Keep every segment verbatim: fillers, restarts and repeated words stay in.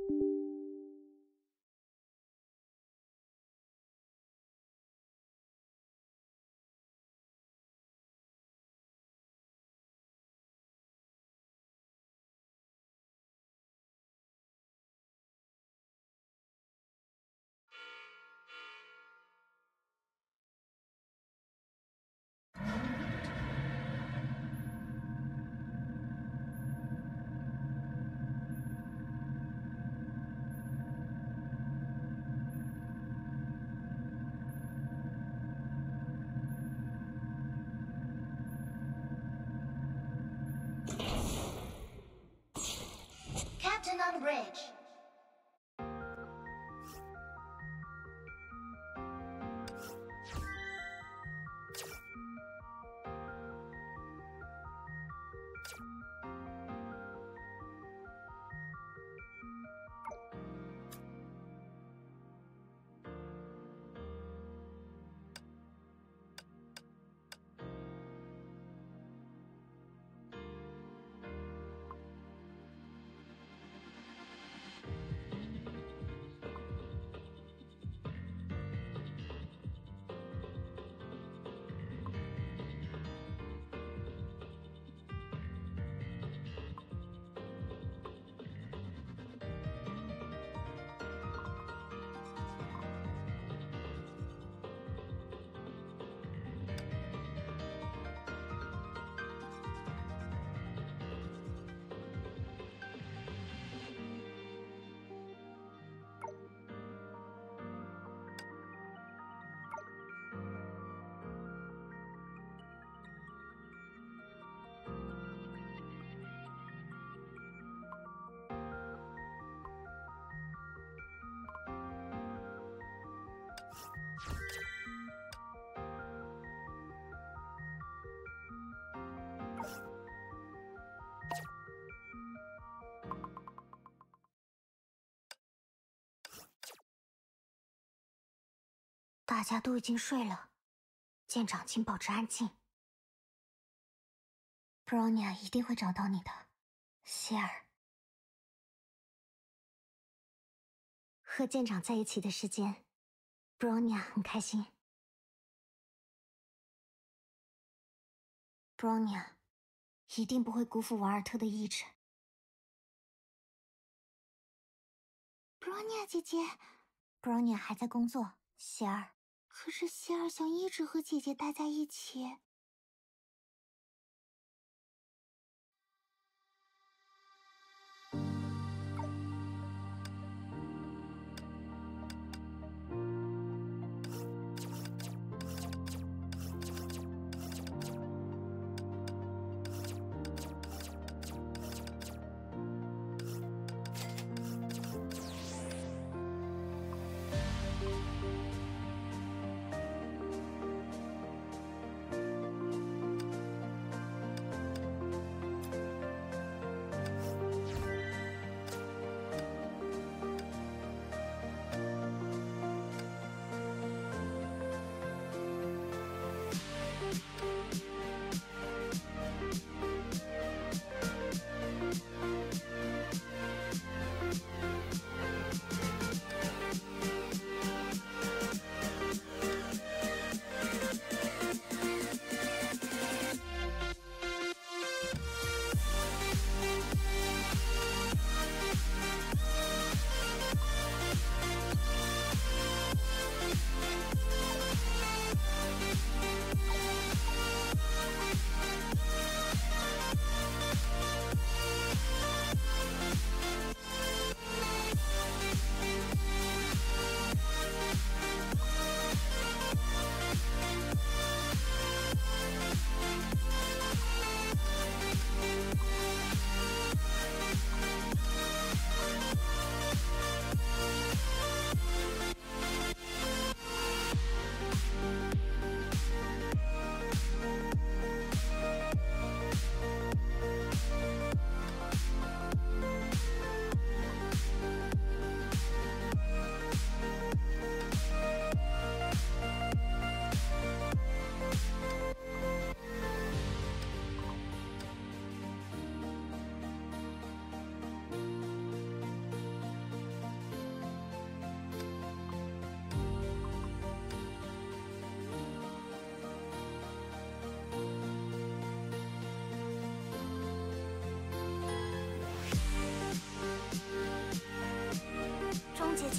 Captain on bridge. You 大家都已经睡了，舰长请保持安静。布朗尼亚一定会找到你的，希尔。和舰长在一起的时间，布朗尼亚很开心。布朗尼亚一定不会辜负瓦尔特的意志。布朗尼亚姐姐，布朗尼亚还在工作，希尔。可是希尔想一直和姐姐待在一起。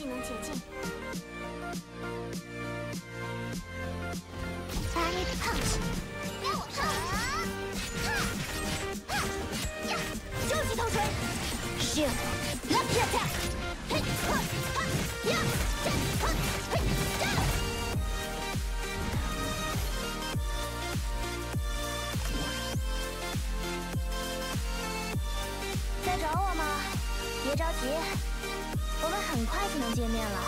技能解禁。Sonic Punch， 让我上！哈！哈！呀！究极头锤 ，Shield，Lucky Attack， 嘿，呵，哈，呀，战，呵，嘿，战！在找我吗？别着急，我们很快就能见面了。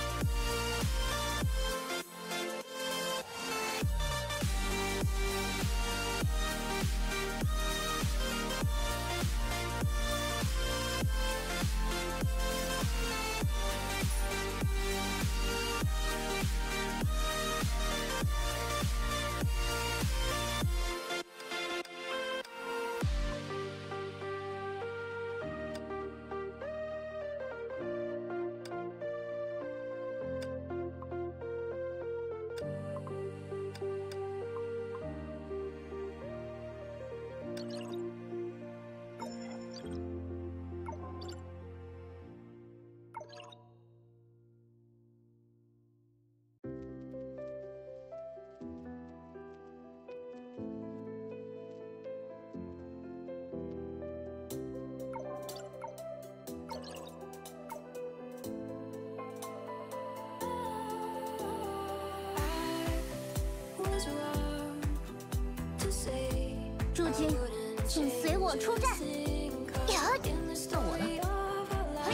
诸君，请随我出战。呀，到我了。嘿，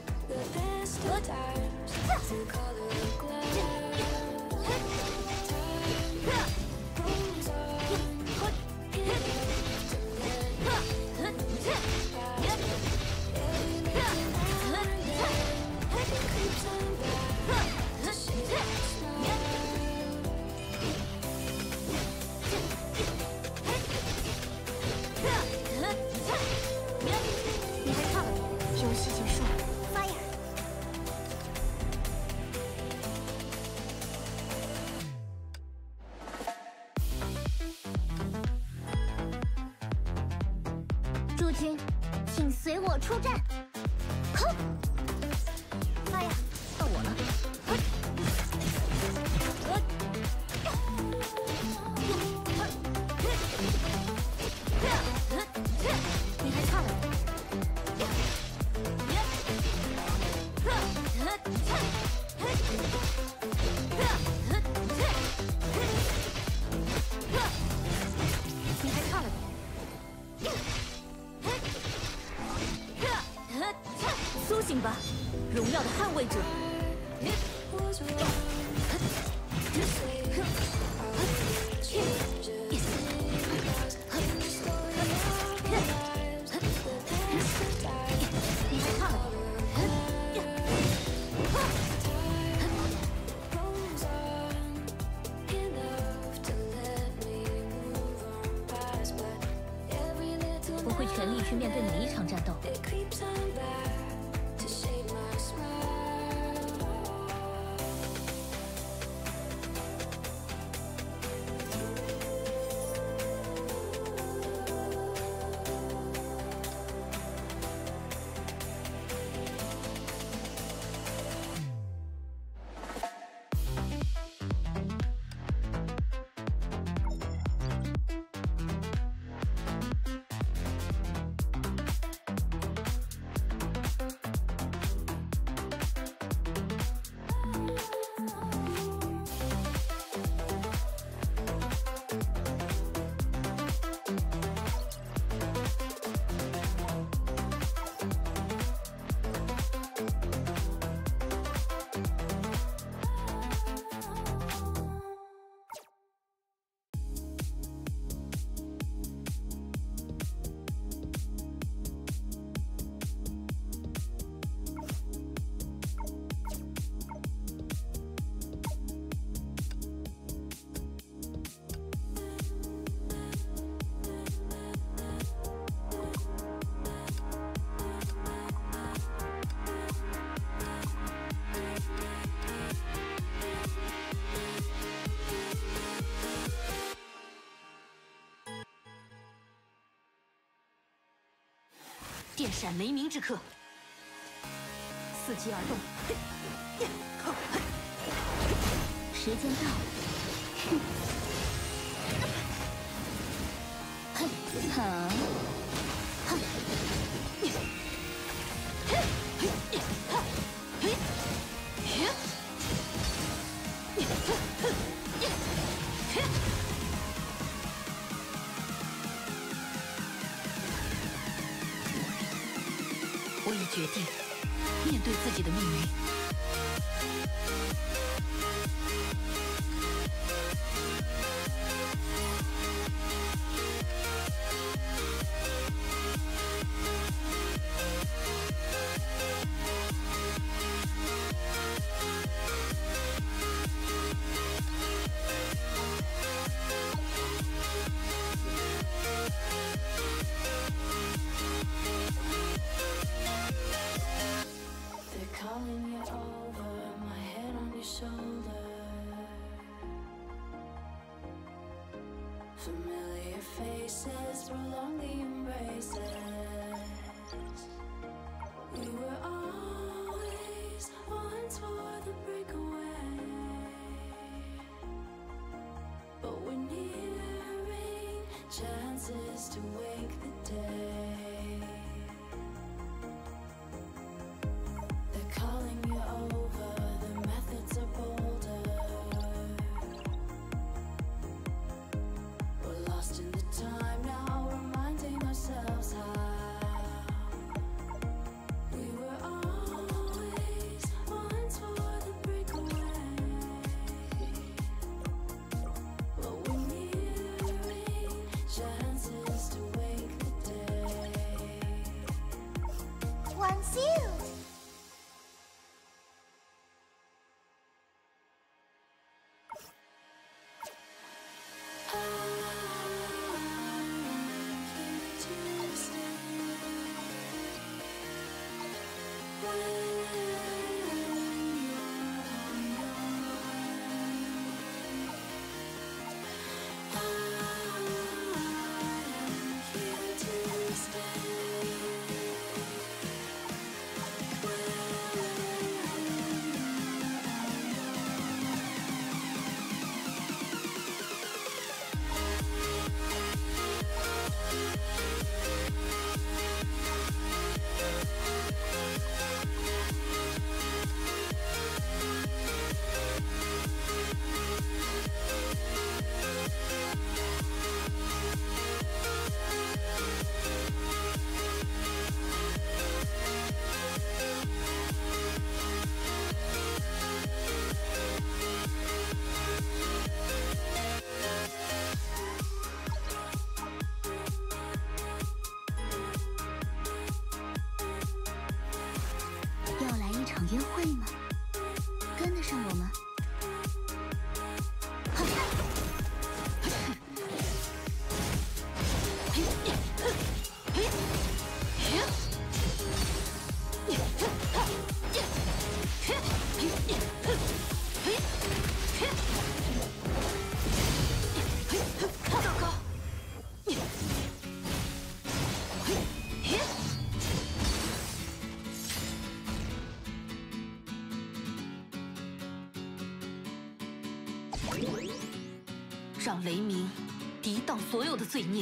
诸君，请随我出战。哼！哎呀，到我了。嘿，嘿，你还差了点。你还差了点。苏醒吧，荣耀的捍卫者！你还差了点。我会全力去面对每一场战斗。电闪雷鸣之刻， 伺机而动。 时间到了。哼，哼，哼， 我已决定面对自己的命运。 Familiar faces prolong the embraces. We were always one for the breakaway, but we're nearing chances to wake the day. They're calling you over, the methods are bolder. Lost in the time now, reminding ourselves how we were always one for the breakaway, but we're nearing chances to wake the day. One sealed. 让雷鸣抵挡所有的罪孽。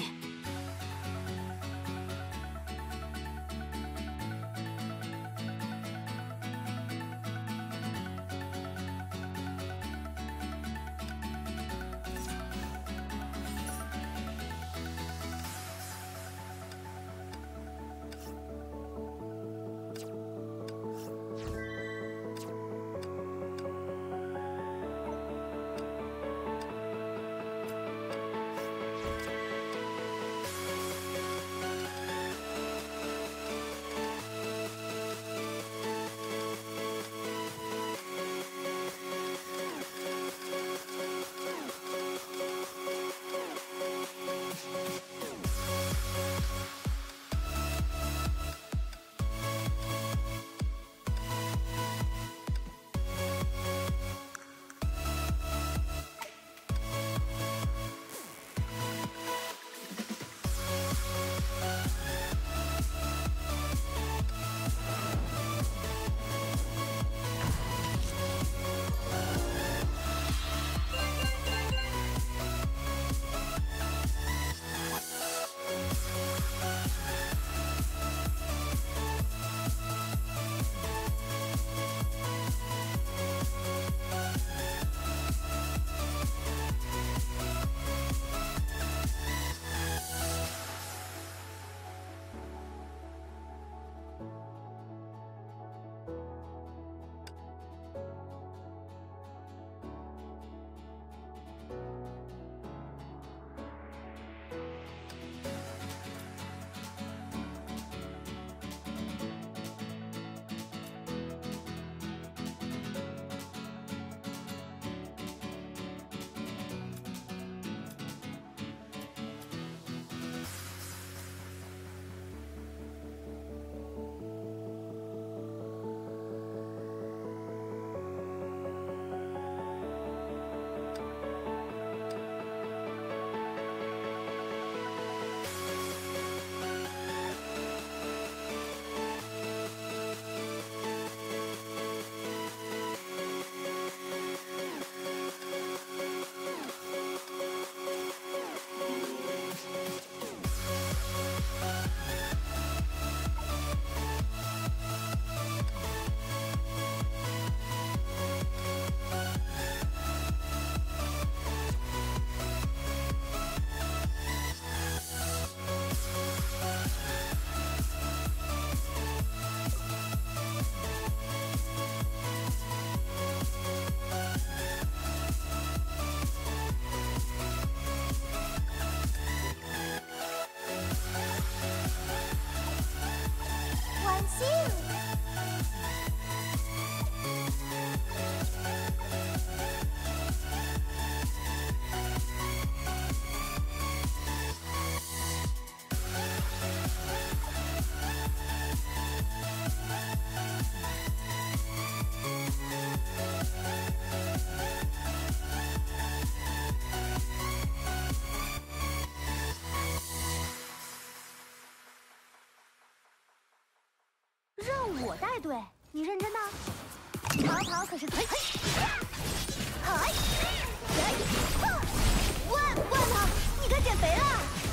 幸。任我带队，你认真的？长跑可是嘿，嘿，万万了，你该减肥了！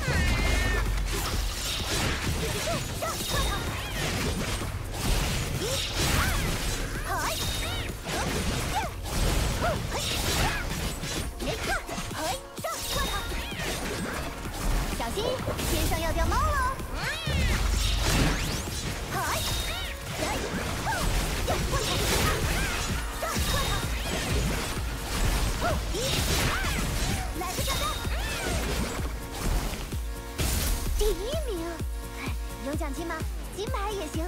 继续上，快跑！一、二，嘿，别看，嘿，上，快跑！小心，天上要掉猫了！嘿。来个挑战！第一名，有奖金吗？金牌也行。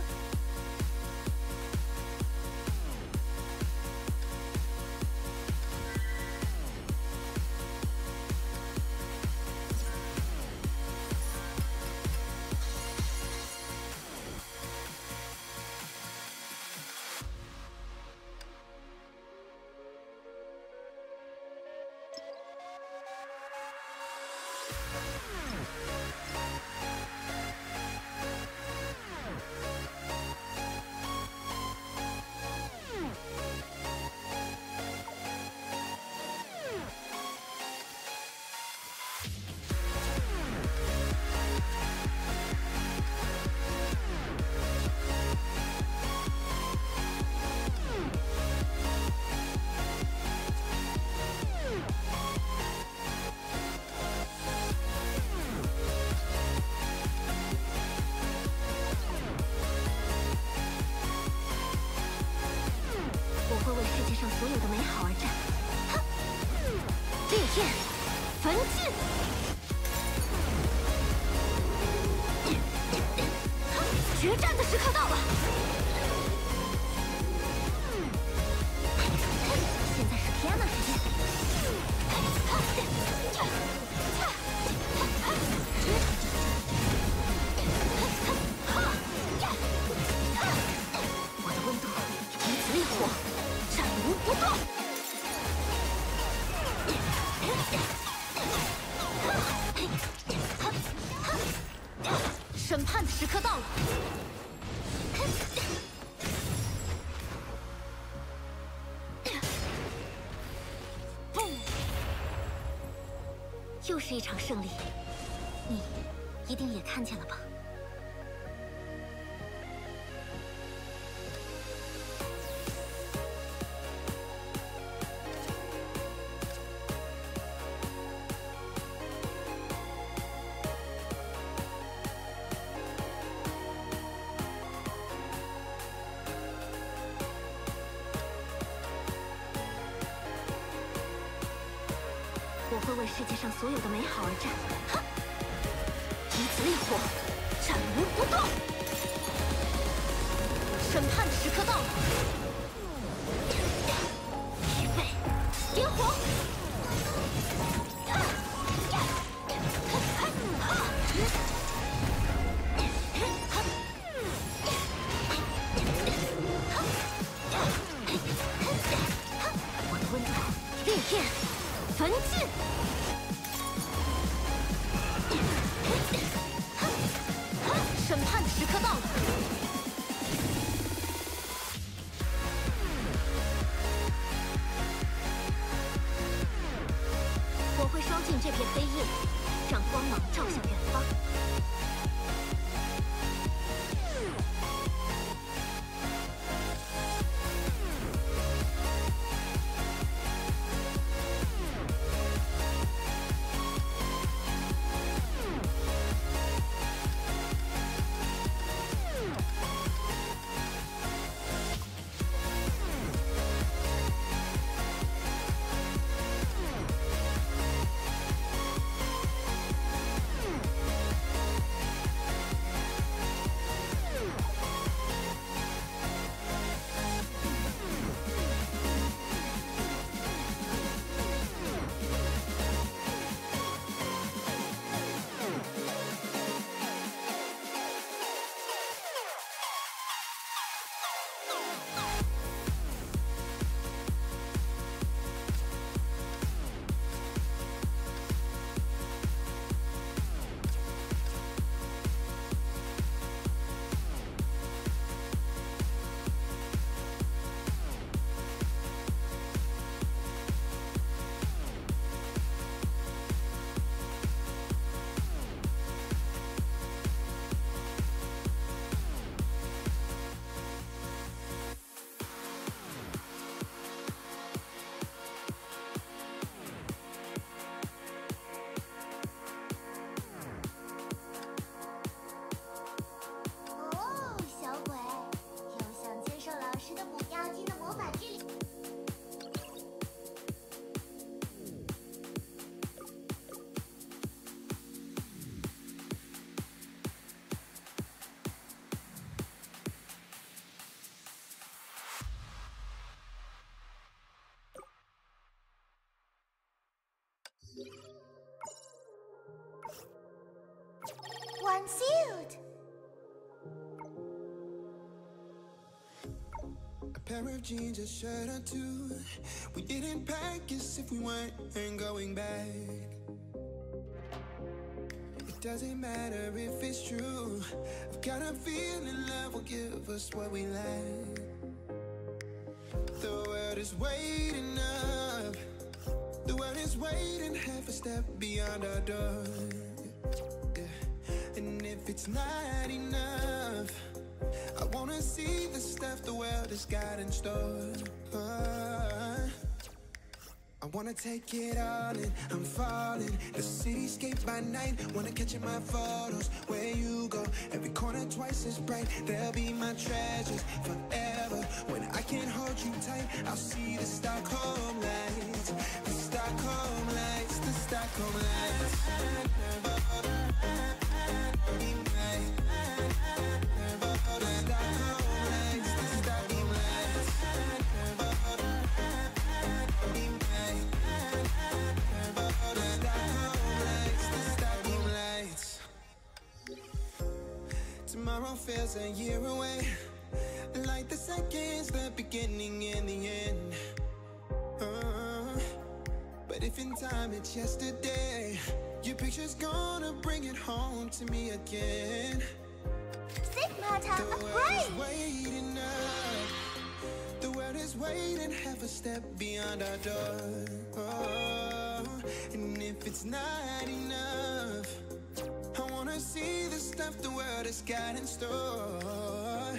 所有的美好而战。哼，裂天焚尽。决战的时刻到了。现在是天呐时间。我的温度以此烈火。斩无不断。审判的时刻到了。又是一场胜利，你一定也看见了吧？我会为世界上所有的美好而战。哼！以此烈火，斩无不断。审判的时刻到了。预备，点火！我的温度，烈焰焚尽。审判的时刻到了。我会烧尽这片黑夜，让光芒照向远方。 pair of jeans, a shirt or two. We didn't pack as if we weren't going back. It doesn't matter if it's true. I've got a feeling love will give us what we lack. The world is waiting up. The world is waiting half a step beyond our door. Yeah. And if it's not enough, I wanna see the stuff the world has got in store. Uh, I wanna take it all in, I'm falling. The cityscape by night, wanna catch in my photos. Where you go, every corner twice as bright. They'll be my treasures forever. When I can't hold you tight, I'll see the Stockholm lights. The Stockholm lights, the Stockholm lights. Tomorrow feels a year away, like the seconds, the beginning and the end. uh, But if in time it's yesterday, your picture's gonna bring it home to me again. Sigmata, The world afraid! is waiting up. The world is waiting half a step beyond our door. Oh, and if it's not enough, I wanna see the stuff the world has got in store.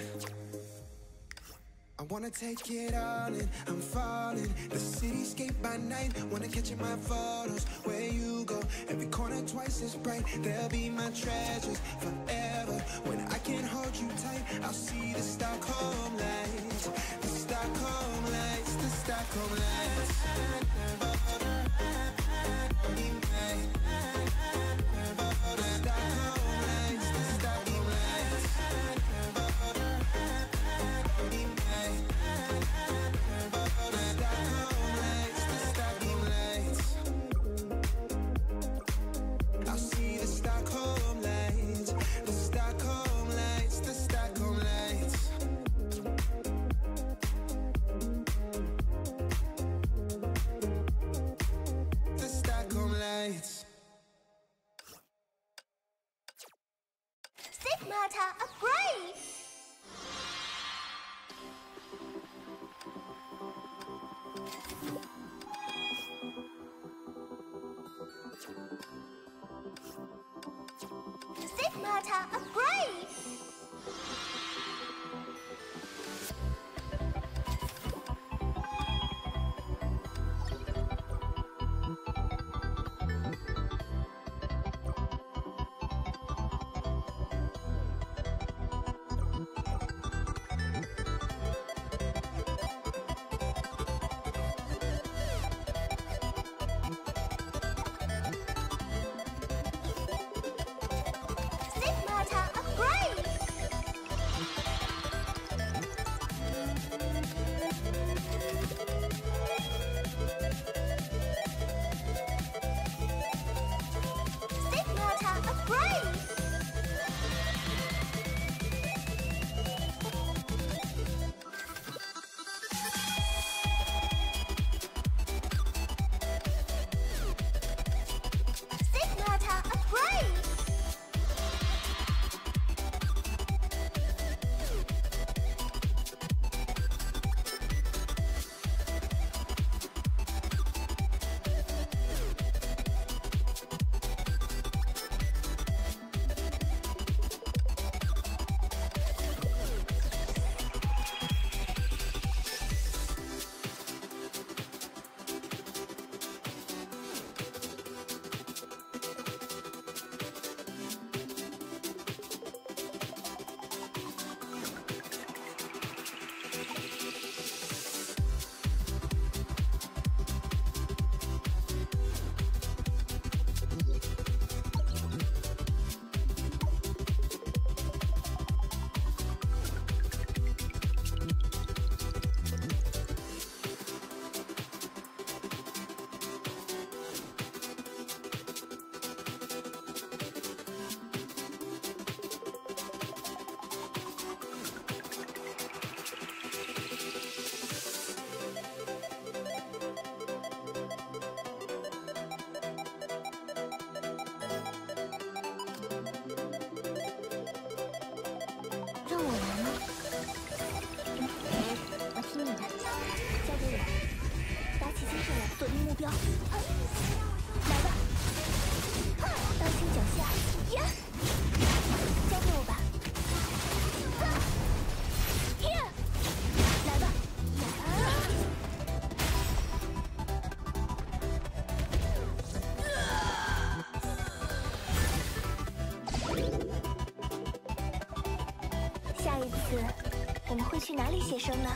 I wanna take it all in, I'm falling. The cityscape by night, wanna catch in my photos. Where you go, every corner twice as bright. They'll be my treasures forever. When I can't hold you tight, I'll see the Stockholm lights. The Stockholm lights, the Stockholm lights. Sigmata, afraid! Sigmata, afraid! 一次，我们会去哪里写生呢？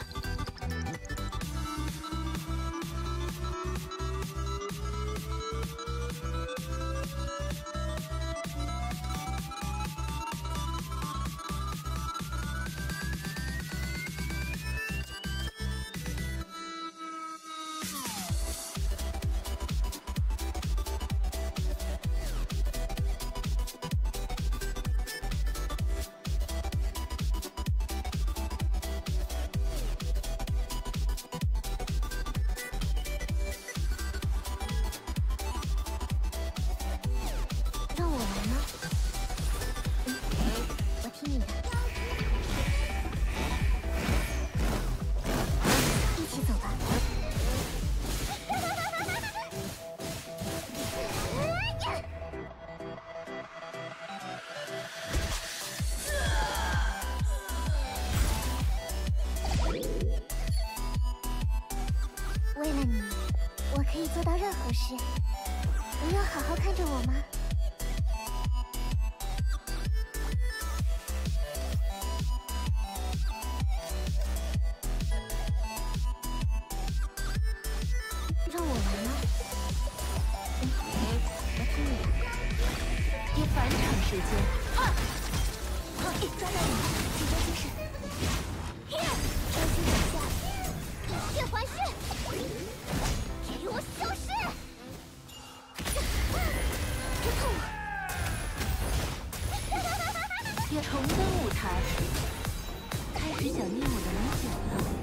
让我来吗？嗯，我听你的。一起走吧。为了你，我可以做到任何事。你要好好看着我吗？让我来吗？嗯，我听你的。 约返场时间。 啊！好，抓到你了，集中精神。专心脚下，以血还血，给我消失！别碰我！ 要重登舞台，开始想念我的美酒了。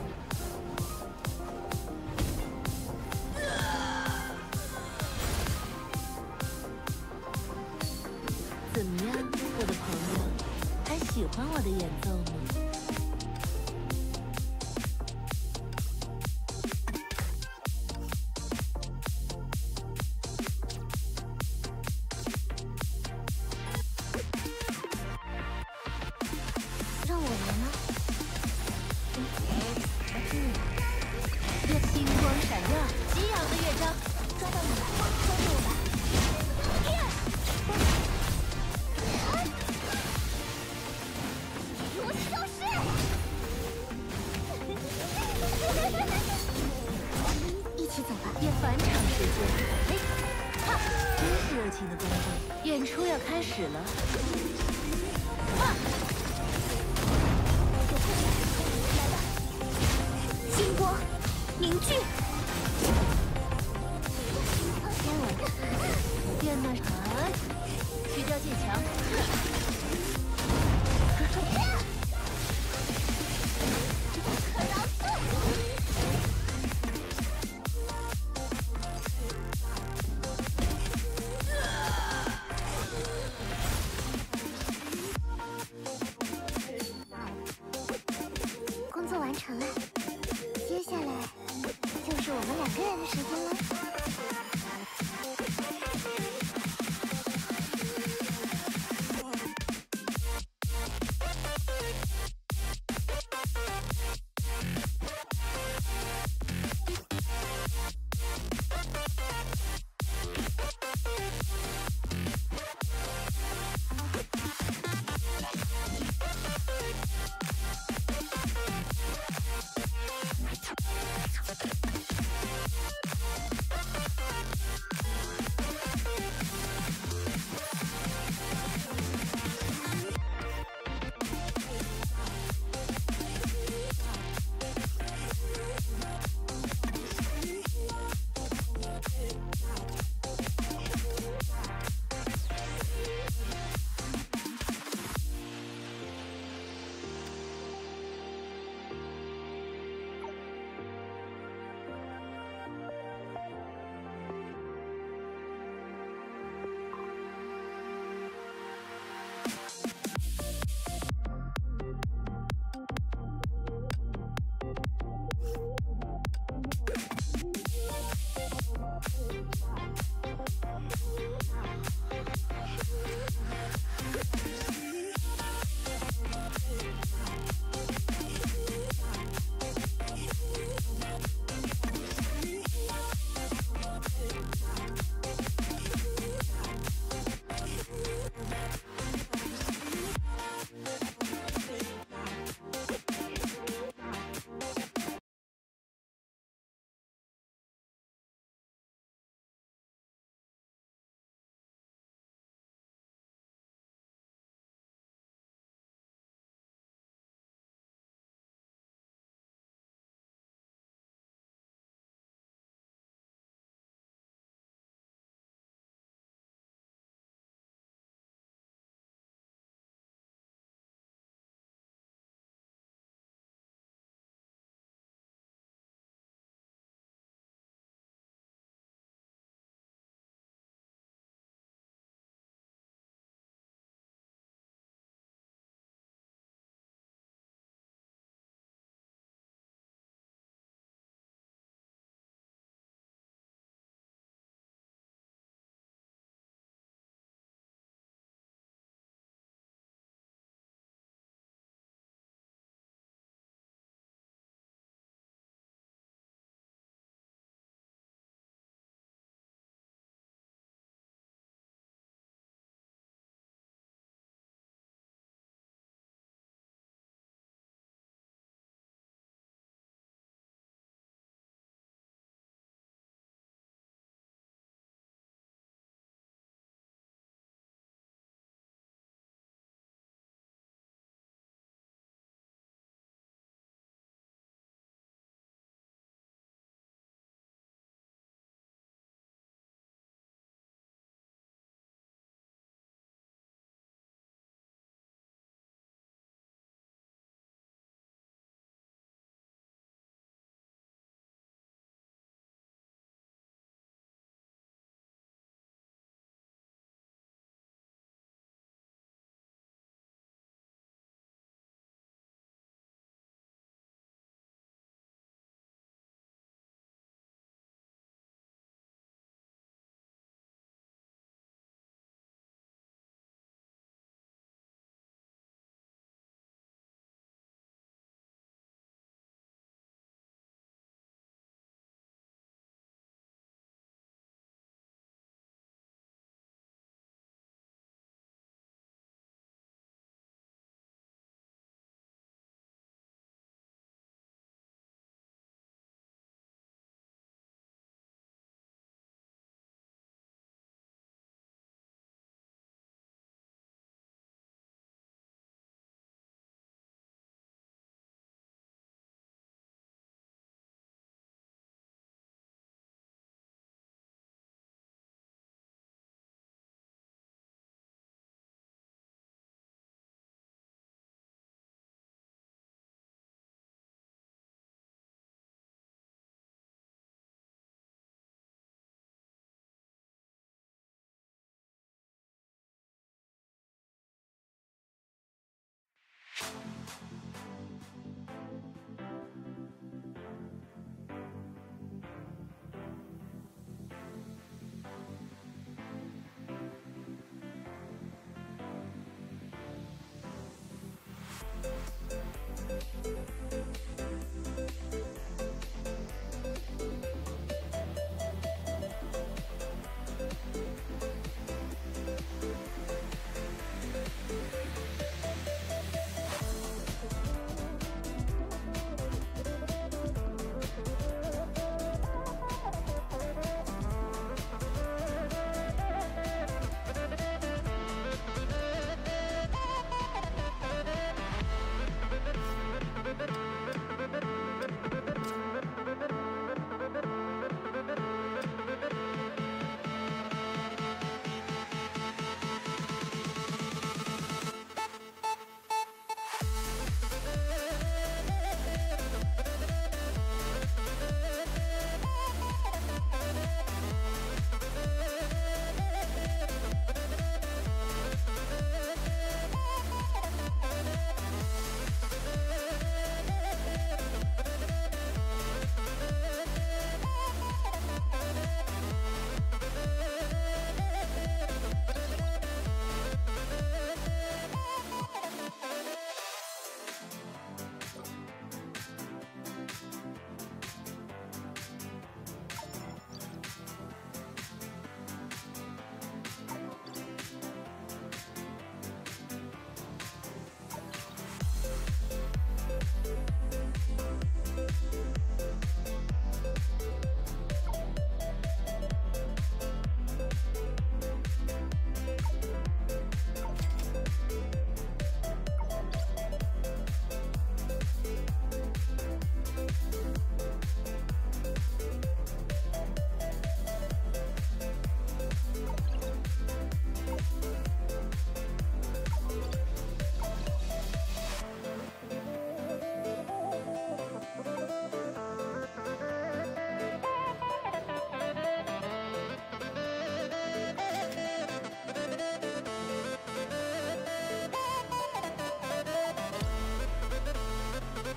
怎么样，我的朋友，还喜欢我的演奏吗？ 让我来吗？嗯，我听你的。 星光闪耀，激昂的乐章。 抓到你了，抓住我吧！给我消失！一起走吧。 约返场时间。嘿，哈，真是热情的观众，演出要开始了。哈， 有空来吧。星光凝聚。 天稳，变那啥，去掉界墙。 可饶恕！工作完成了，接下来就是我们两个人的时间了。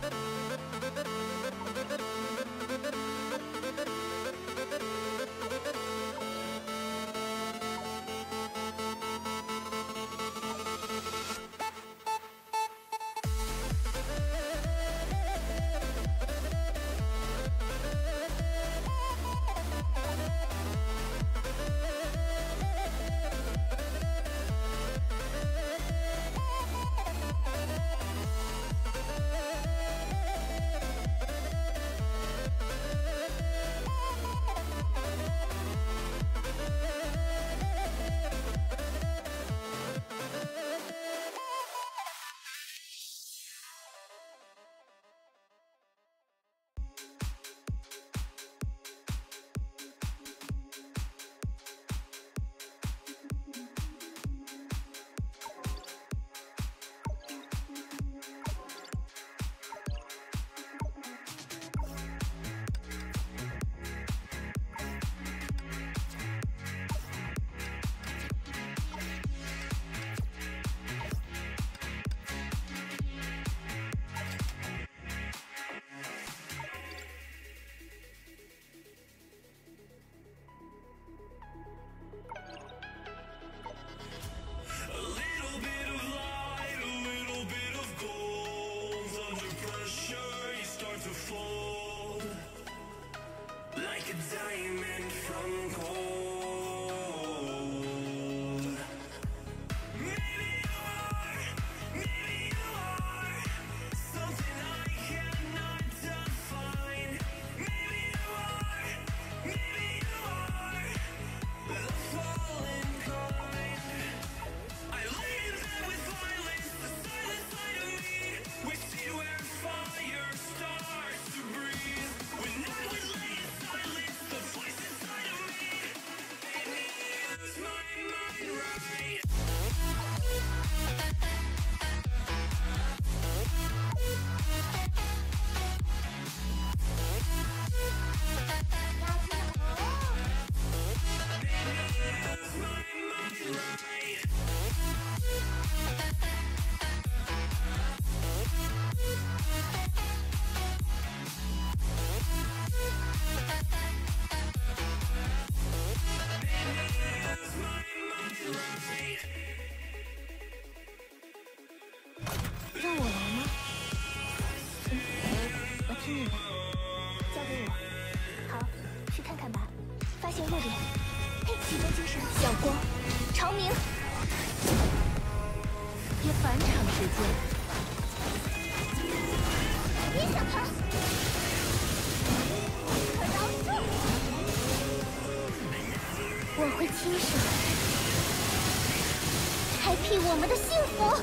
我们的幸福。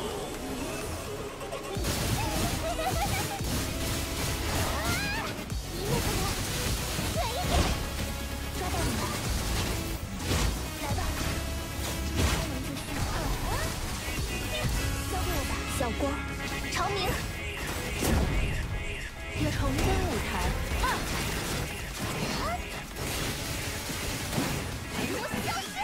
一面的我，远一点，抓到你了，来吧，开门就绪。交给我吧，小光，长明， 要重登舞台。啊！ 如消失。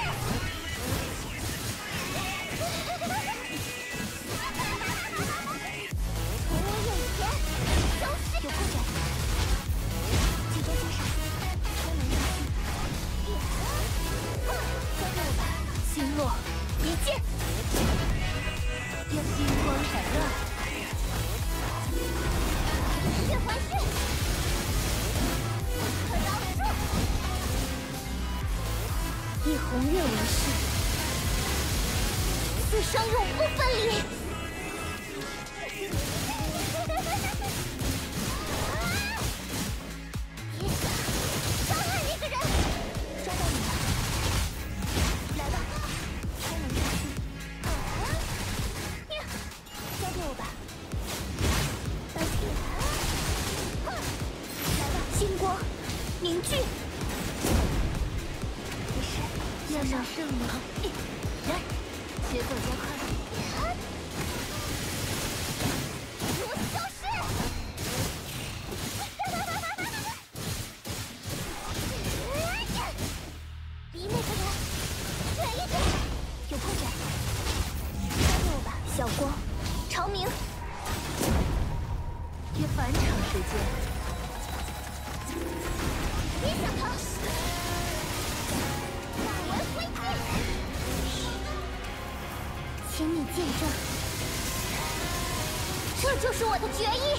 有空点，集中精神，开门进去。交给我吧，星落一剑， 要金光闪亮。 血环血，不可饶恕！以红月为誓，此生永不分离。 凝聚，没事， 要让胜利来，节奏加快， 如消失。离那个人远一点，有空点，交给我吧，小光，长明。 也反返场时间。 别想逃！大文挥剑，请你见证，这就是我的决意。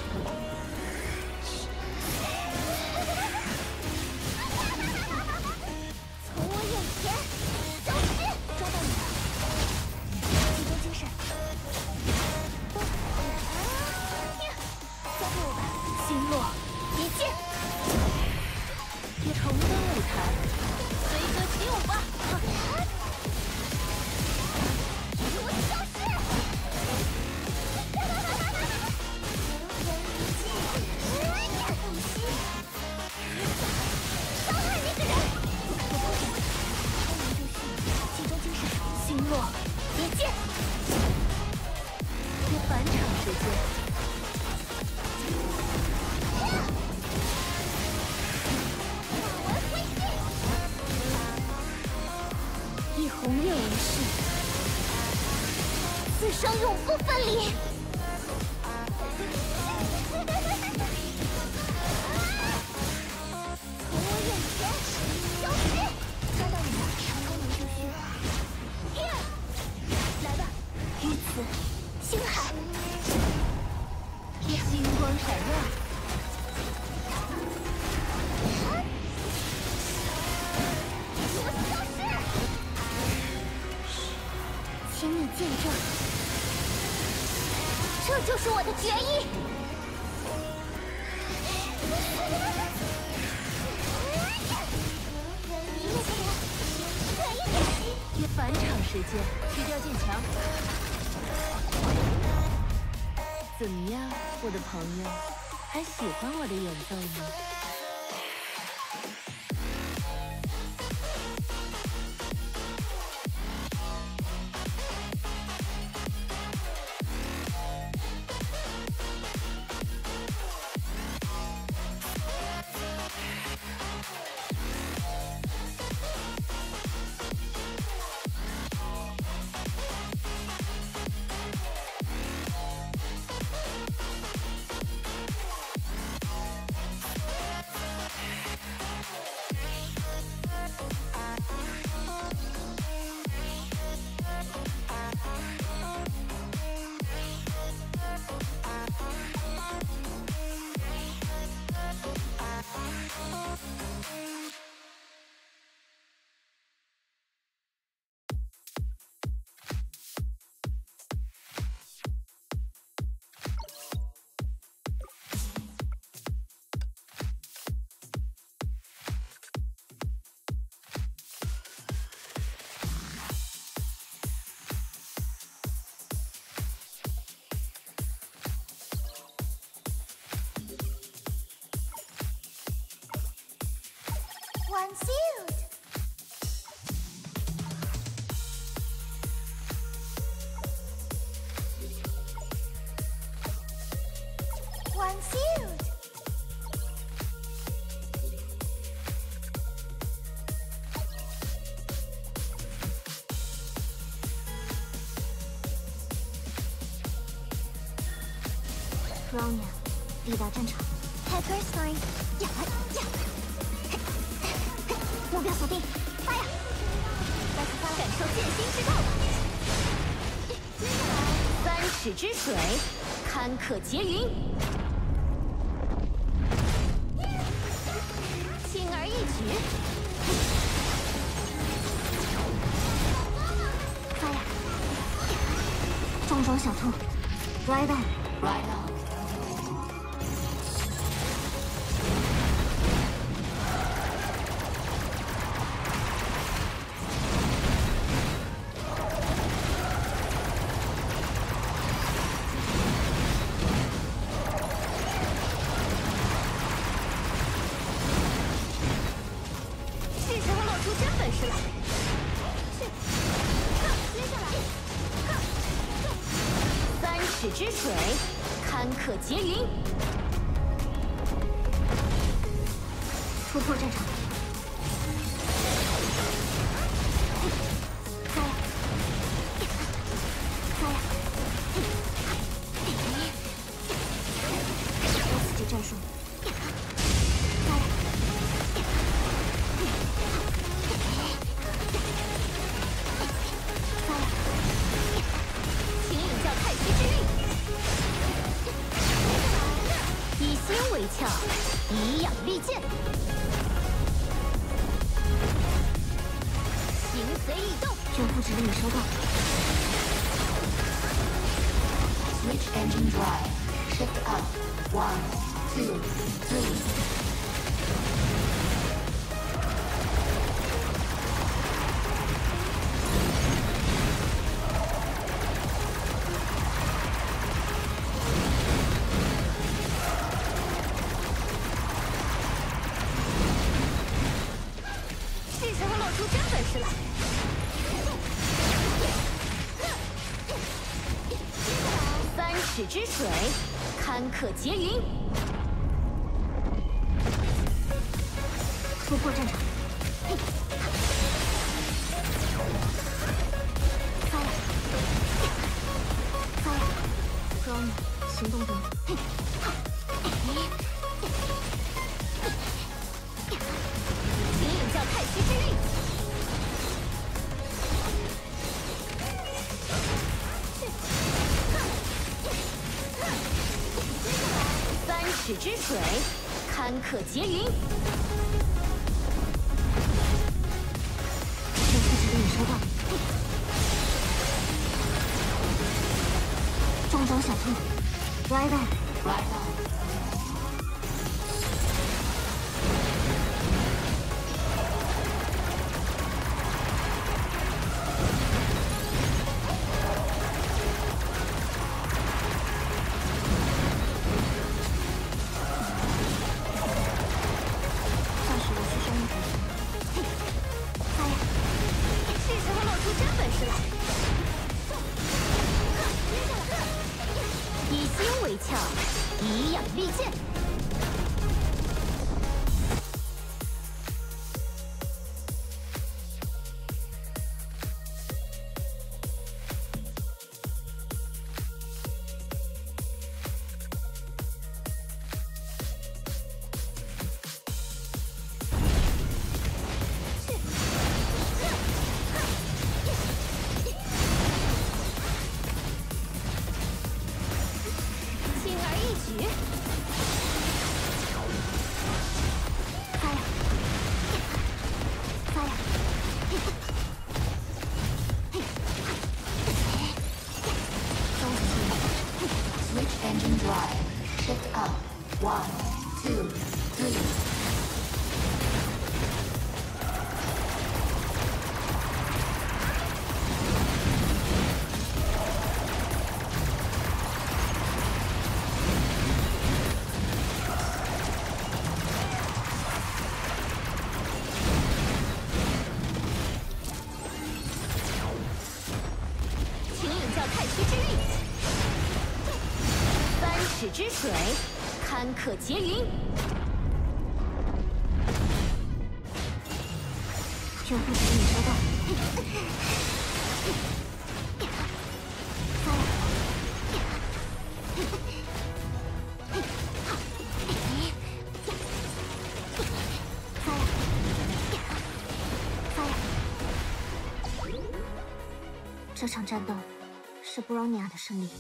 从我眼前消失！抓到你了！集中精神，都交给我吧！ 星落， 一剑。 也重登舞台，随歌起舞吧！ 给我消失！伤害那个人！我不想，超能入训，集中精神， 星落， 一剑。 也返场时间。 一红月无事，此生永不分离。从我眼前消失！抓到你了，超能入训。Here，来吧，于此星海， 星光闪耀， 给我消失！请你见证，这就是我的决意。离那个人远一点。 也返场时间，去掉剑墙。怎么样，我的朋友，还喜欢我的演奏吗？ One field. One field. Ronya， 抵达战场。Pepper sign， 呀呀！目标锁定，发呀！来出发了，感受剑心之道。接下来，三尺之水，堪可结云。轻而易举。发呀！重装小兔 ，Ride on，Ride on。尺之水，堪可结云。突破战场。发呀！发呀！S D。 战术。 请领教太虚之力，以心为窍，以养利剑，形随意动。 救护指令收到。 Switch engine drive. Shift up. One, two, three. 是时候露出真本事了。三尺之水，坎坷劫云。 突破战场。发呀！发呀 ！Brown， 行动灯。 请领教太虚之力。三尺之水，坎坷劫云。 救护指令收到。重装小兔 ，Right on。Right on。暂时无需生命提升。发呀！ 是时候露出真本事了。以心为窍，以养利剑。轻而易举。 发呀！发呀！ Switch engine drive. Shift up. One, two, three. 请领教太虚之力。三尺之水，坎坷劫云。 救护指令收到。发呀！发呀！发呀！这场战斗是布朗尼亚的胜利。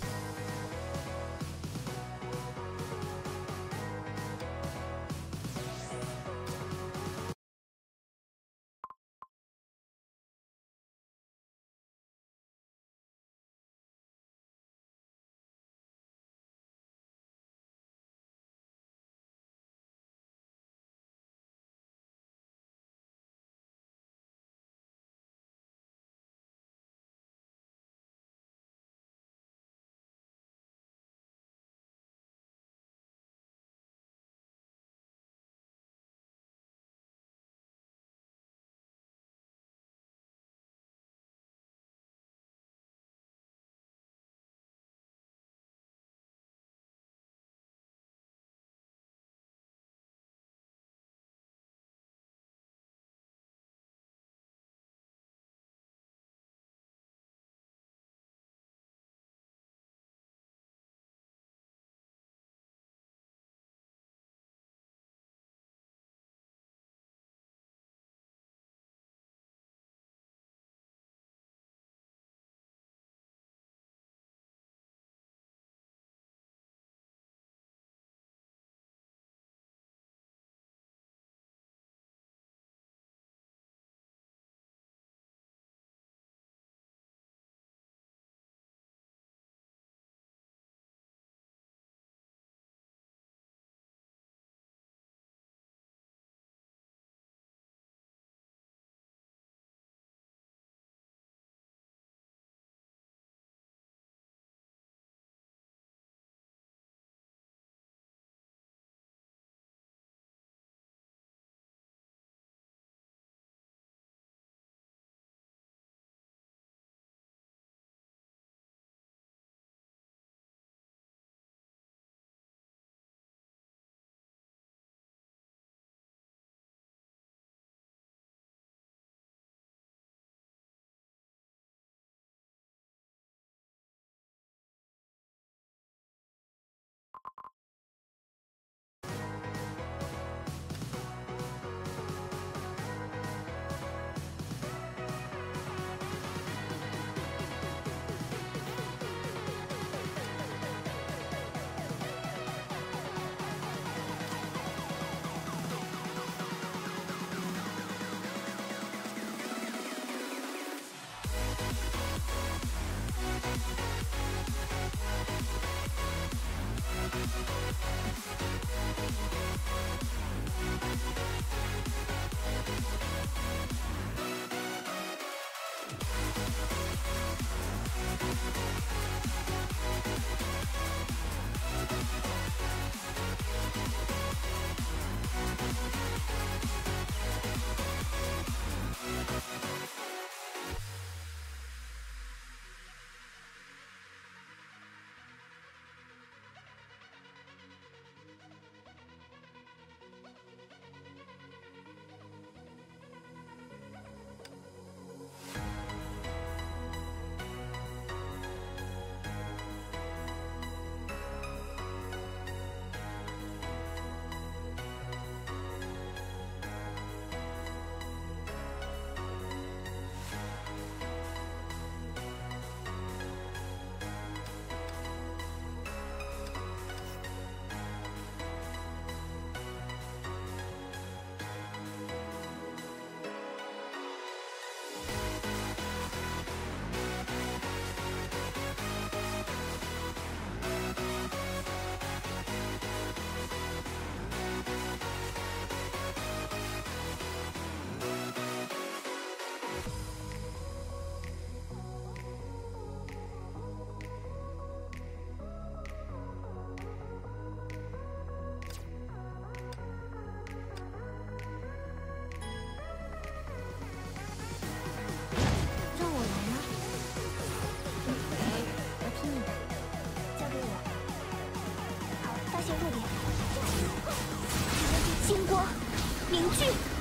凝聚。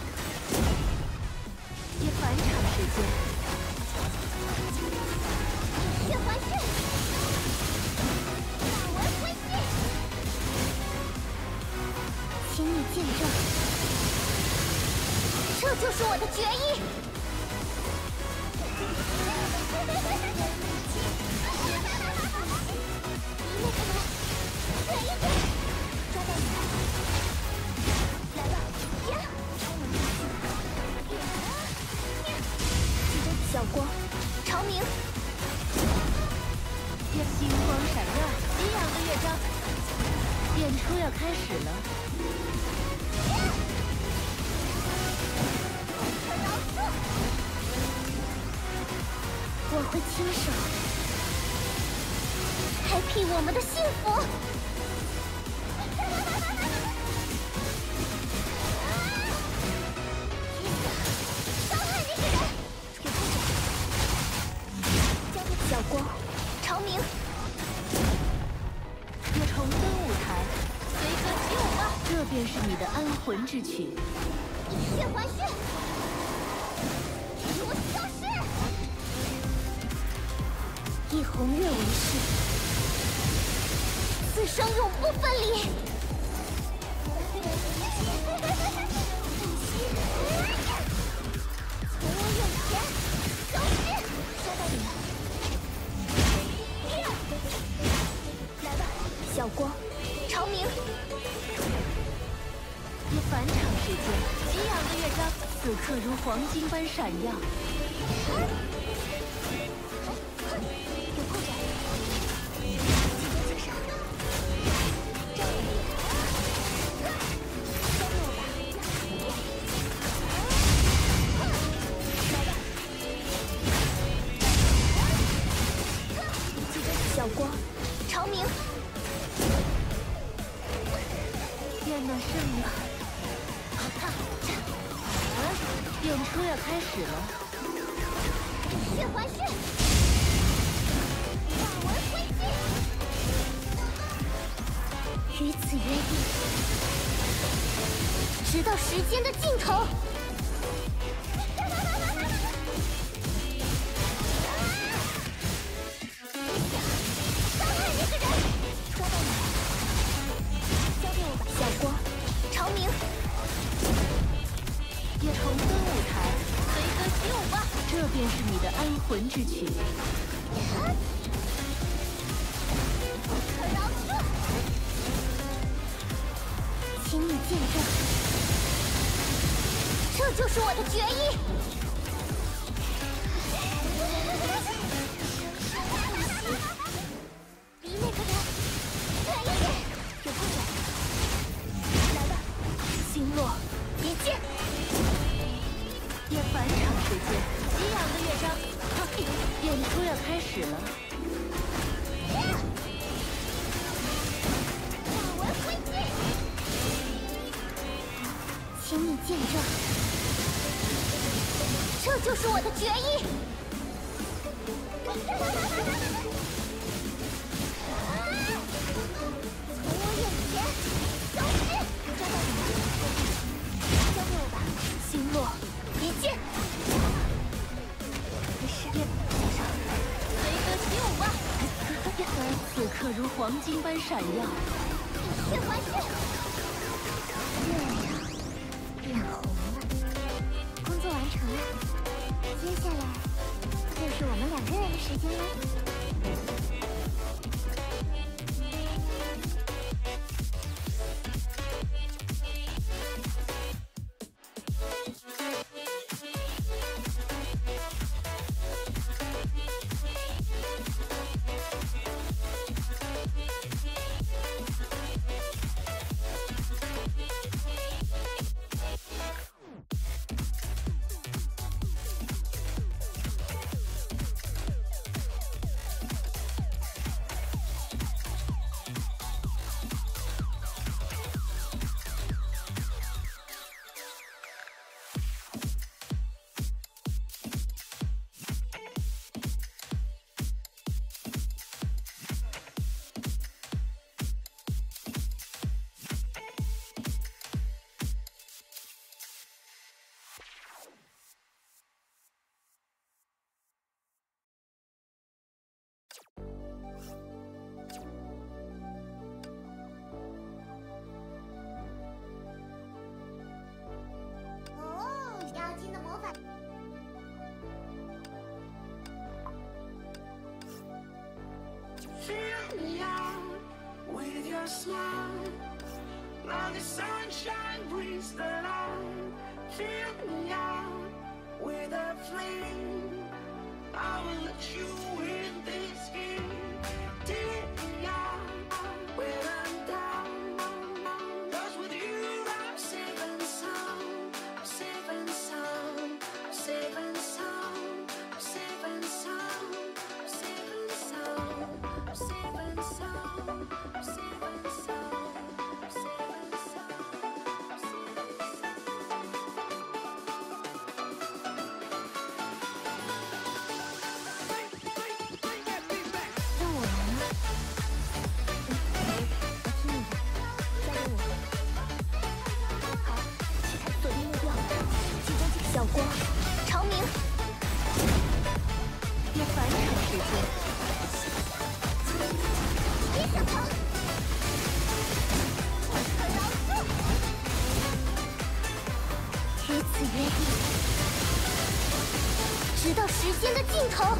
也返场时间。 血环旋，法文挥击，请你见证，这就是我的决议。离那个门远一点，抓到你了，来吧，呀！小光，长鸣， 星光闪耀，激昂的乐章，演出要开始了。 我会亲手开辟我们的幸福。伤害那个人，给他交给小光，长鸣。 也重登舞台，随歌起舞吧，这便是你的安魂之曲。 血环旋，如消失。一红月为誓，此生永不分离。从我眼前消失，抓到你了。来吧，小光，长鸣。 也返场时间，激昂的乐章，此刻如黄金般闪耀。 有空转，请多介绍。这样，交给我吧。来吧，记得小光，长鸣。 愿暖胜了。演出要开始了。 血环旋，法文挥击，与此约定，直到时间的尽头。伤害那个人，抓到你了，交给我吧，小光，长鸣。 也重登舞台，随歌起舞吧，这便是你的安魂之曲。 不可饶恕，请你见证，这就是我的决议。离那个人远一点，有空转，来吧，星落一剑。 也返场时间，激昂的乐章，演出要开始了。 法文挥击，请你见证，这就是我的决议。从我眼前消失，抓到你了，交给我吧，星落一剑。没事， 随歌起舞吧，此刻如黄金般闪耀。 血环旋，月亮变红了。工作完成了，接下来就是我们两个人的时间了。 the sunshine brings the light. Fill me out with a flame. I will let you in this game. Take me out when I'm down. 'Cause with you I'm safe and sound. I'm safe and sound. I'm safe and sound. I'm safe and sound. I'm safe and sound. I'm safe and sound. I'm safe and sound. I'm safe and sound. I'm safe and sound. 让我来吗？我听你的，交给我。好，锁定目标，集中精小光，长明。 别返场时间， 别想逃！可饶恕！与此约定，直到时间的尽头。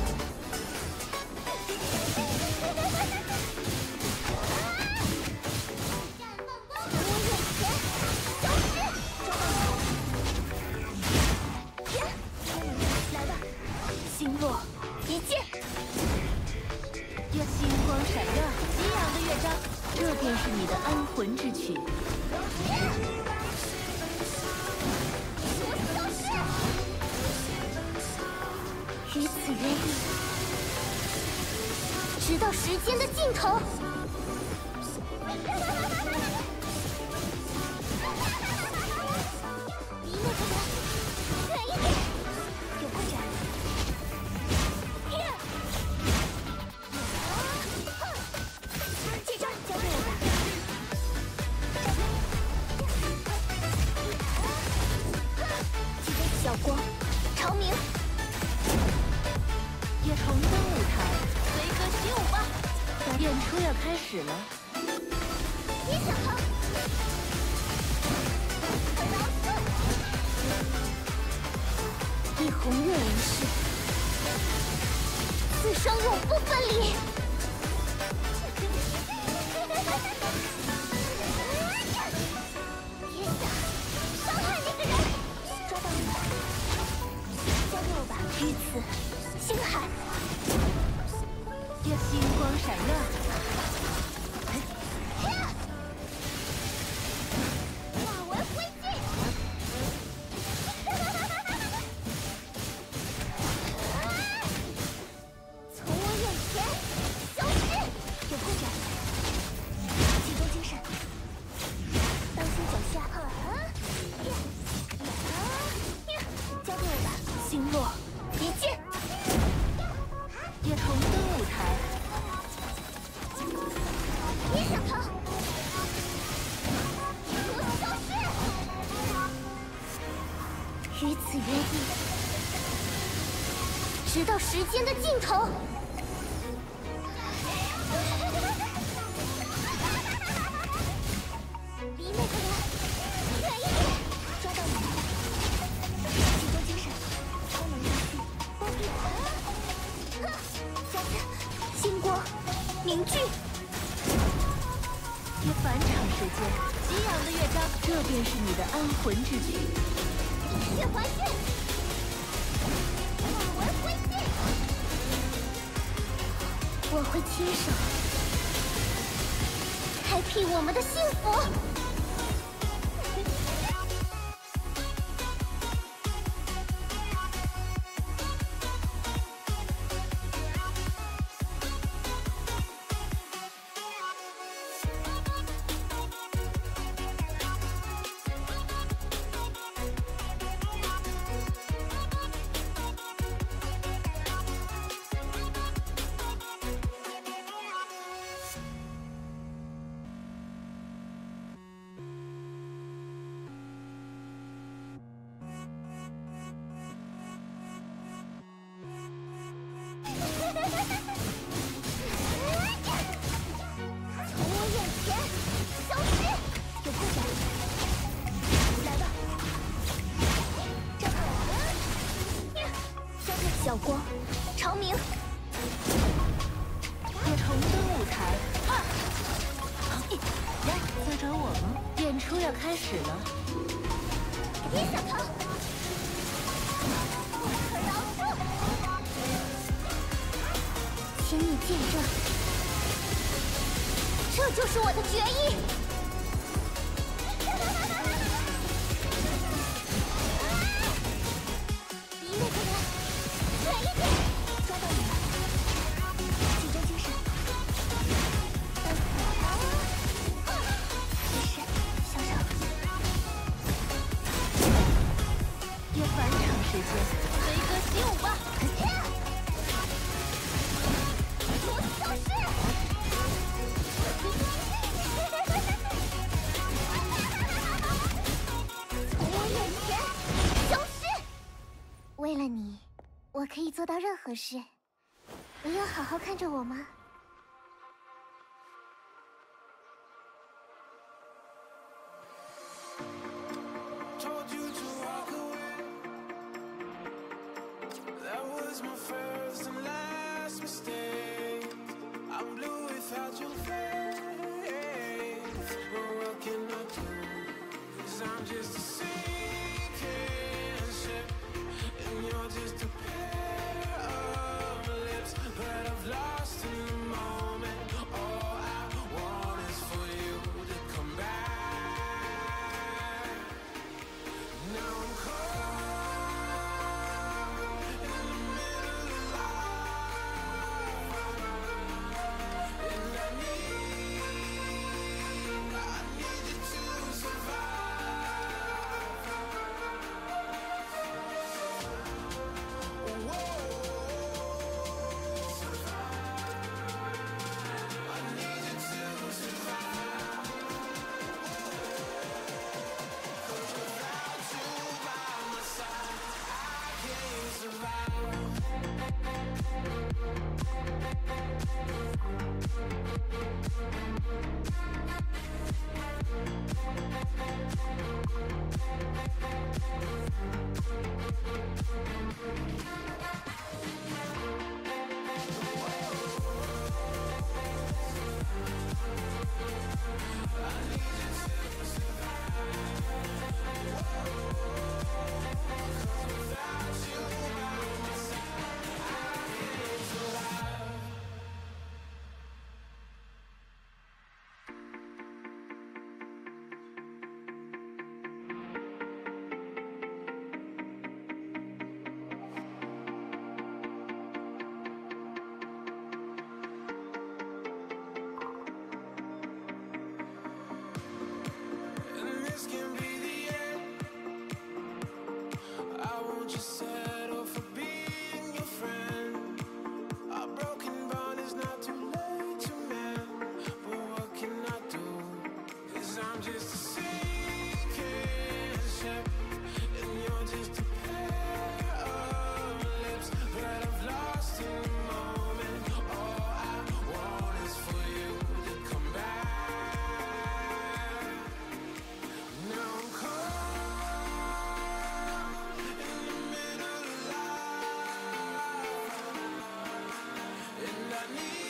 从我眼前消失！来吧，星落一剑。 要星光闪耀，激昂的乐章，这便是你的安魂之曲。 与此约定，直到时间的尽头。离那个人远一点，有扩展。这招交给我吧。集中小光，长明。 也重登舞台，随歌起舞吧！演出要开始了， 别想逃！可饶恕！以红月为誓，此生永不分离。别想伤害那个人！抓到你了，交给我吧。于此，星海。 要星光闪耀， 化为灰烬！从我眼前消失！有扩展，集中精神，当心脚下！啊！交给我吧，星落一剑！ 也重登舞台， 别想逃！给我消失！与此约定，直到时间的尽头。离那个人远一点！抓到你了！集中精神，超能力系，包庇我！加强星光凝聚。 也返场时间，激昂的乐章，这便是你的安魂之曲。 血环旋，化为灰烬。我会亲手开辟我们的幸福。小光，长明， 也重登舞台。二，一，来。 在找我吗？演出要开始了。 别想逃！不可饶恕！请你见证，这就是我的决意。那个人，远一点！抓到你了！集中精神。没事，小小。 约返场时间，飞哥习武吧！ 如此消失！从我眼前消失！为了你，我可以做到任何事。你要好好看着我吗？ Told you to walk away. That was my first and last mistake. I'm blue without your face. But what can I do? 'Cause I'm just a sinking ship, and you're just a pair of lips that I've lost in the moment. All I want is for you to come back. Now I'm caught in the middle of life, and I need, I need you to survive. Whoa, I need you to survive. 'Cause without you by my side, I can't survive. And this can be the end. I won't just settle for being your friend. A broken bond is not too late to mend. But what can I do? 'Cause I'm just a sinking ship, and you're just a pair of lips that I've lost in the moment. All I want is for you to come back. Now I'm caught in the middle of life, and I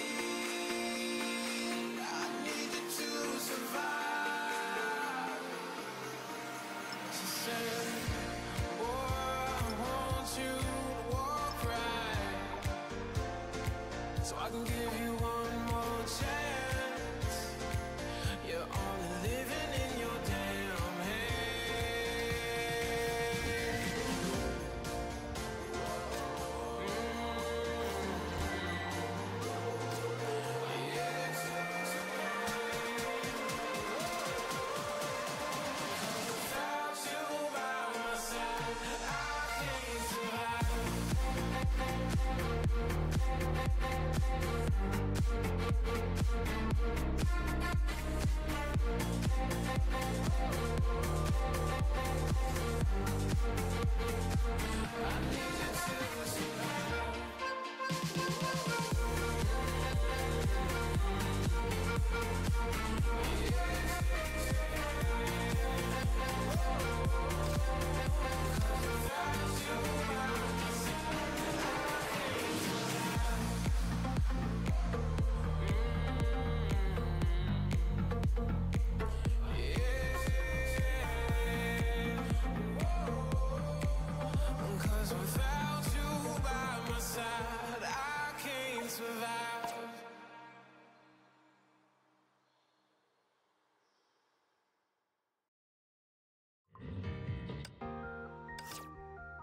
need, I need you to survive. She said, boy, I want you to walk right, so I can give you one more chance. You're only living in your damn head. Without you by my side, I can't survive.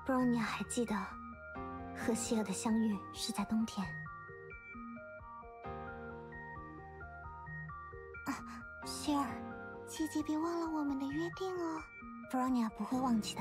布朗尼亚还记得和希尔的相遇是在冬天。啊，希尔，姐姐别忘了我们的约定哦。布朗尼亚不会忘记的。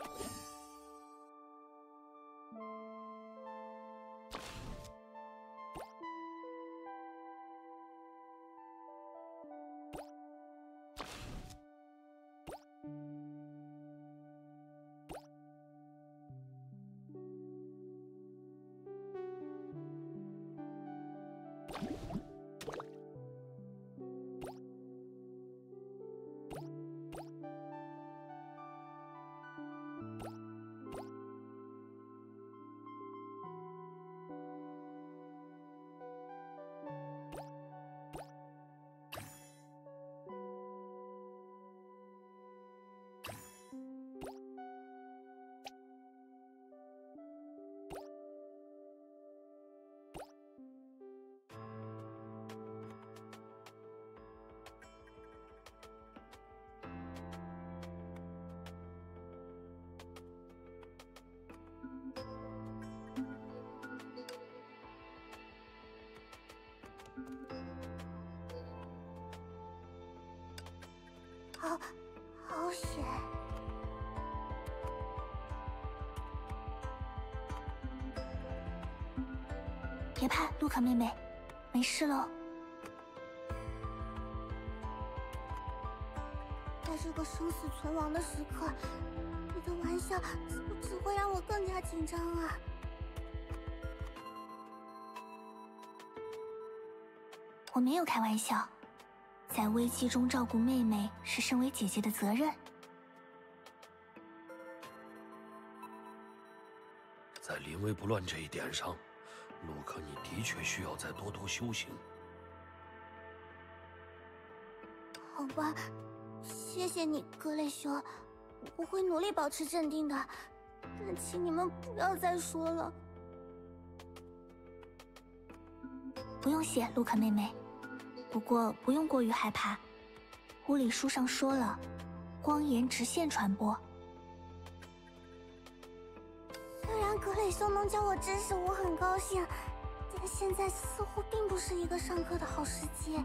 好，好险！ 别怕，露可妹妹，没事喽。 在这个生死存亡的时刻，你的玩笑只只会让我更加紧张啊！ 我没有开玩笑。在危机中照顾妹妹是身为姐姐的责任。 在临危不乱这一点上，陆可你的确需要再多多修行。 好吧，谢谢你，格雷兄，我会努力保持镇定的。但请你们不要再说了。 不用谢，露可妹妹。不过不用过于害怕，物理书上说了，光沿直线传播。 虽然格雷兄能教我知识，我很高兴，但现在似乎并不是一个上课的好时机。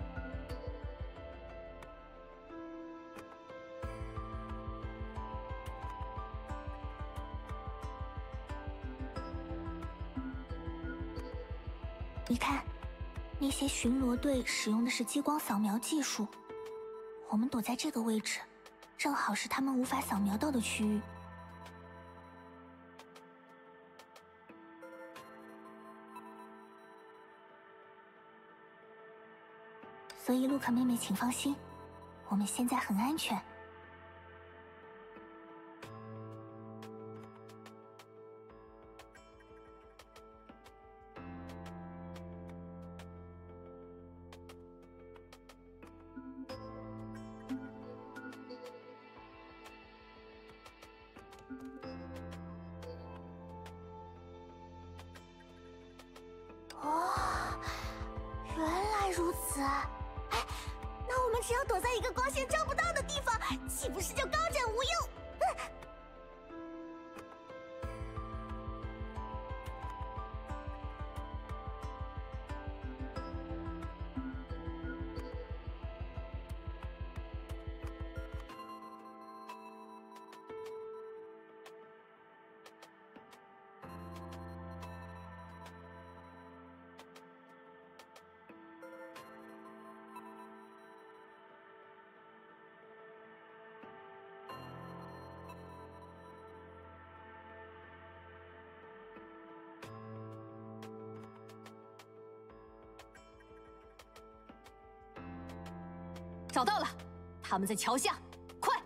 你看。那些巡逻队使用的是激光扫描技术，我们躲在这个位置，正好是他们无法扫描到的区域。所以，露可妹妹，请放心，我们现在很安全。 哦，原来如此！哎，那我们只要躲在一个光线照不到的地方，岂不是就高枕无忧？嗯找到了，他们在桥下，快！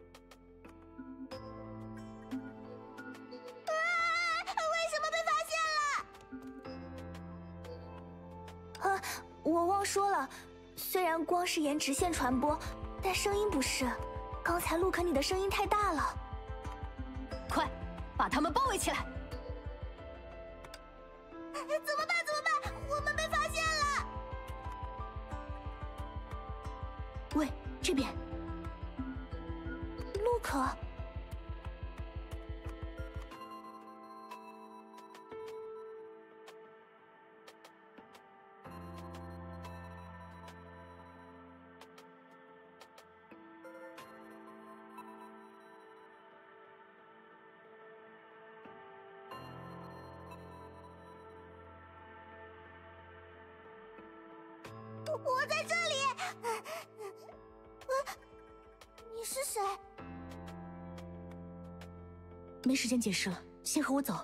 啊！为什么被发现了？ 啊，我忘说了，虽然光是沿直线传播，但声音不是。刚才陆可你的声音太大了。 快，把他们包围起来！ 怎么办？怎么办？我们被发现了！ 喂，这边，陆可。 是谁？ 没时间解释了，先和我走。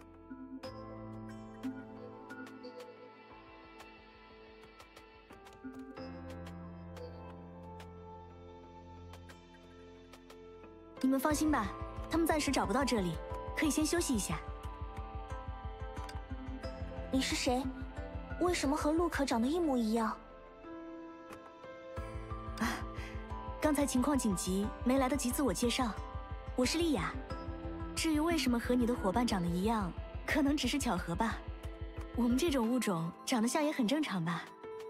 你们放心吧，他们暂时找不到这里，可以先休息一下。你是谁？为什么和陆可长得一模一样？啊，刚才情况紧急，没来得及自我介绍。我是莉亚。至于为什么和你的伙伴长得一样，可能只是巧合吧。我们这种物种长得像也很正常吧。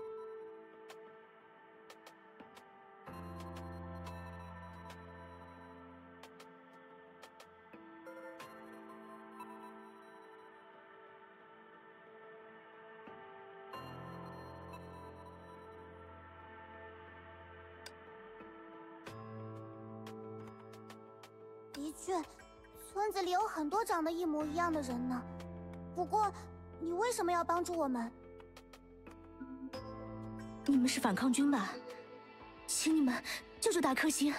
的确，村子里有很多长得一模一样的人呢。不过，你为什么要帮助我们？ 你们是反抗军吧？请你们救救达克星。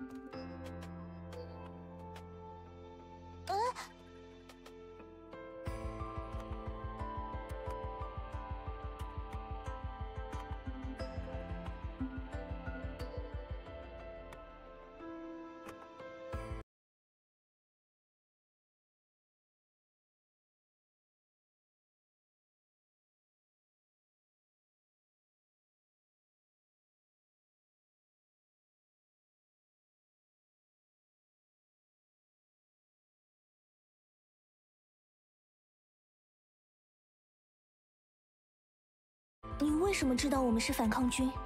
呃， 你为什么知道我们是反抗军？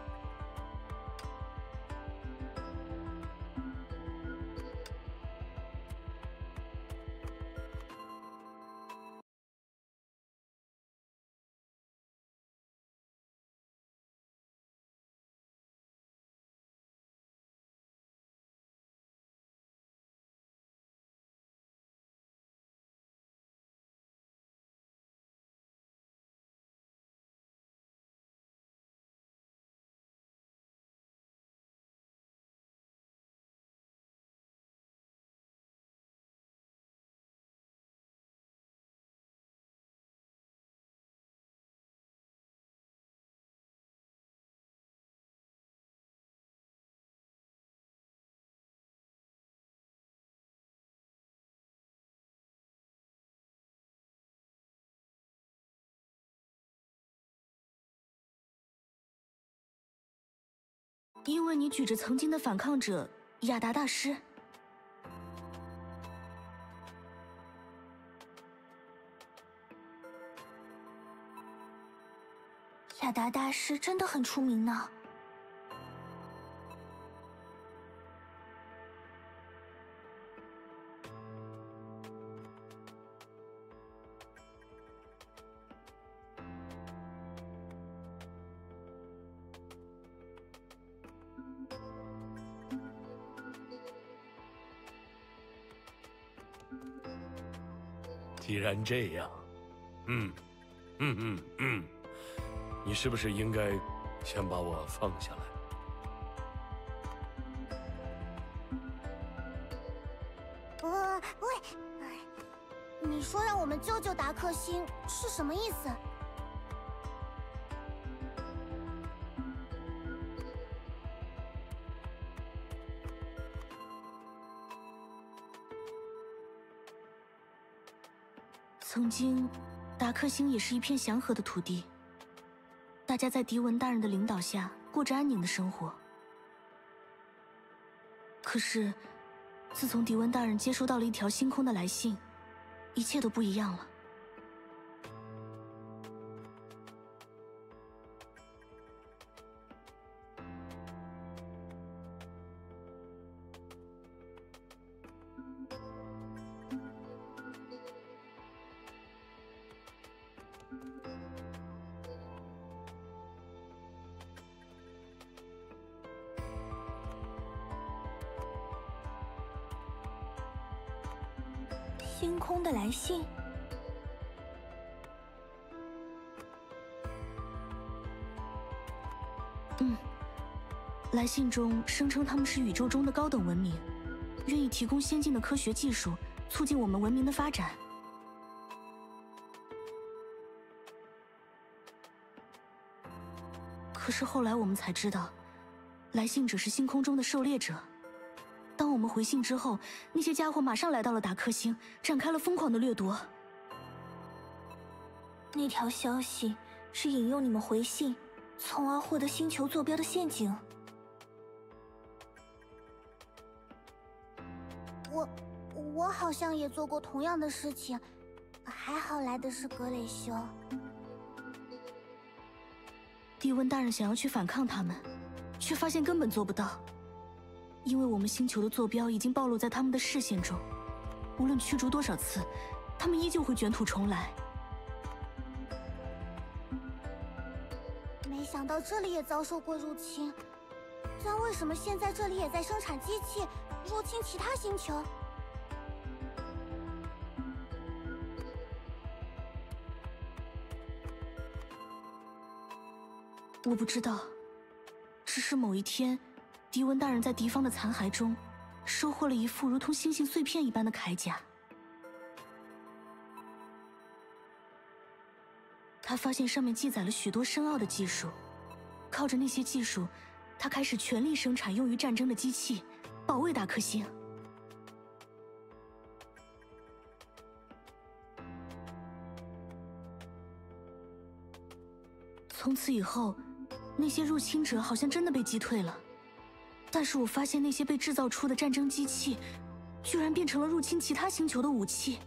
因为你举着曾经的反抗者雅达大师。雅达大师真的很出名呢。 既然这样，嗯，嗯嗯嗯，你是不是应该先把我放下来？ 不，喂，你说让我们救救达克星是什么意思？ 曾经，达克星也是一片祥和的土地，大家在迪文大人的领导下过着安宁的生活。可是，自从迪文大人接收到了一条星空的来信，一切都不一样了。星空的来信。嗯， 来信中声称他们是宇宙中的高等文明，愿意提供先进的科学技术，促进我们文明的发展。可是后来我们才知道，来信者是星空中的狩猎者。当我们回信之后，那些家伙马上来到了达克星，展开了疯狂的掠夺。 那条消息是引诱你们回信，从而获得星球坐标的陷阱。 我我好像也做过同样的事情，还好来的是格雷修。 蒂温大人想要去反抗他们，却发现根本做不到，因为我们星球的坐标已经暴露在他们的视线中，无论驱逐多少次，他们依旧会卷土重来。 没想到这里也遭受过入侵，但为什么现在这里也在生产机器，入侵其他星球？ 我不知道，只是某一天，迪文大人在敌方的残骸中，收获了一副如同星星碎片一般的铠甲。他发现上面记载了许多深奥的技术，靠着那些技术，他开始全力生产用于战争的机器，保卫达克星。从此以后，那些入侵者好像真的被击退了，但是我发现那些被制造出的战争机器，居然变成了入侵其他星球的武器。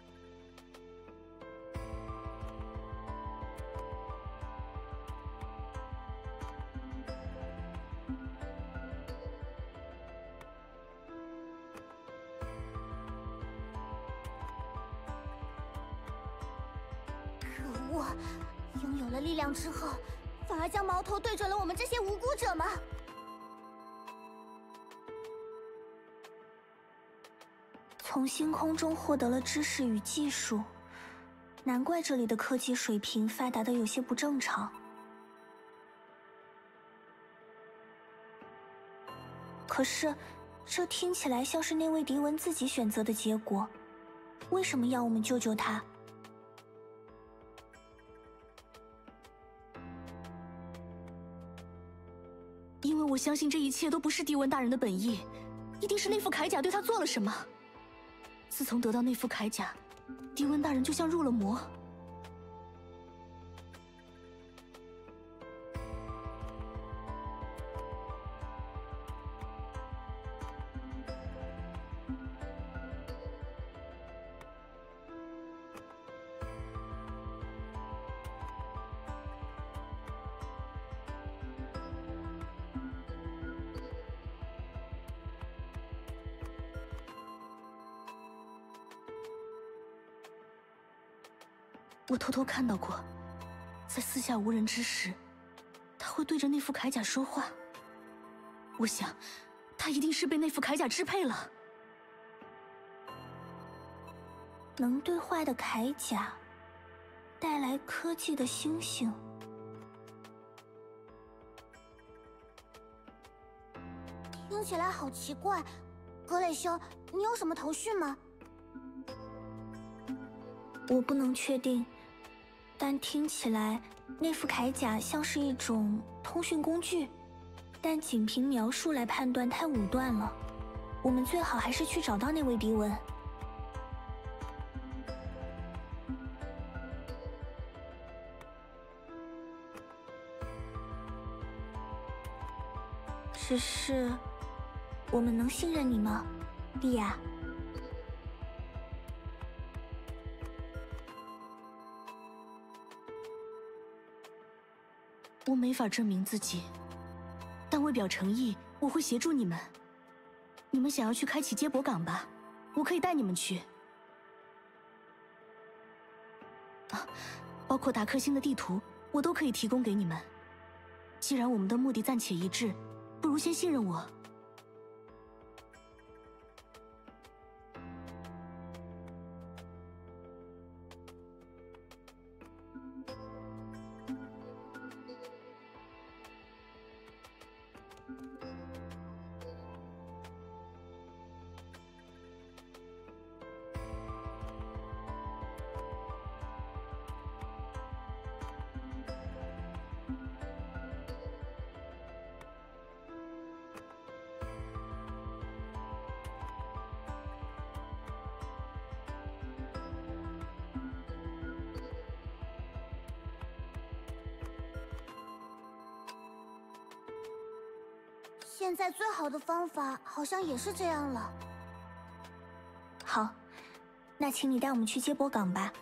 可恶！拥有了力量之后，反而将矛头对准了我们这些无辜者吗？ 从星空中获得了知识与技术，难怪这里的科技水平发达的有些不正常。可是，这听起来像是那位迪文自己选择的结果，为什么要我们救救他？ 因为我相信这一切都不是迪文大人的本意，一定是那副铠甲对他做了什么。自从得到那副铠甲，迪文大人就像入了魔。我偷偷看到过，在四下无人之时，他会对着那副铠甲说话。我想，他一定是被那副铠甲支配了。 能对话的铠甲，带来科技的星星。 听起来好奇怪，格雷修，你有什么头绪吗？ 我不能确定，但听起来那副铠甲像是一种通讯工具，但仅凭描述来判断太武断了。我们最好还是去找到那位迪文。只是，我们能信任你吗，莉亚？ 我没法证明自己，但为表诚意，我会协助你们。你们想要去开启接驳港吧？我可以带你们去。啊，包括达克星的地图，我都可以提供给你们。既然我们的目的暂且一致，不如先信任我。 现在最好的方法好像也是这样了。 好，那请你带我们去接驳港吧。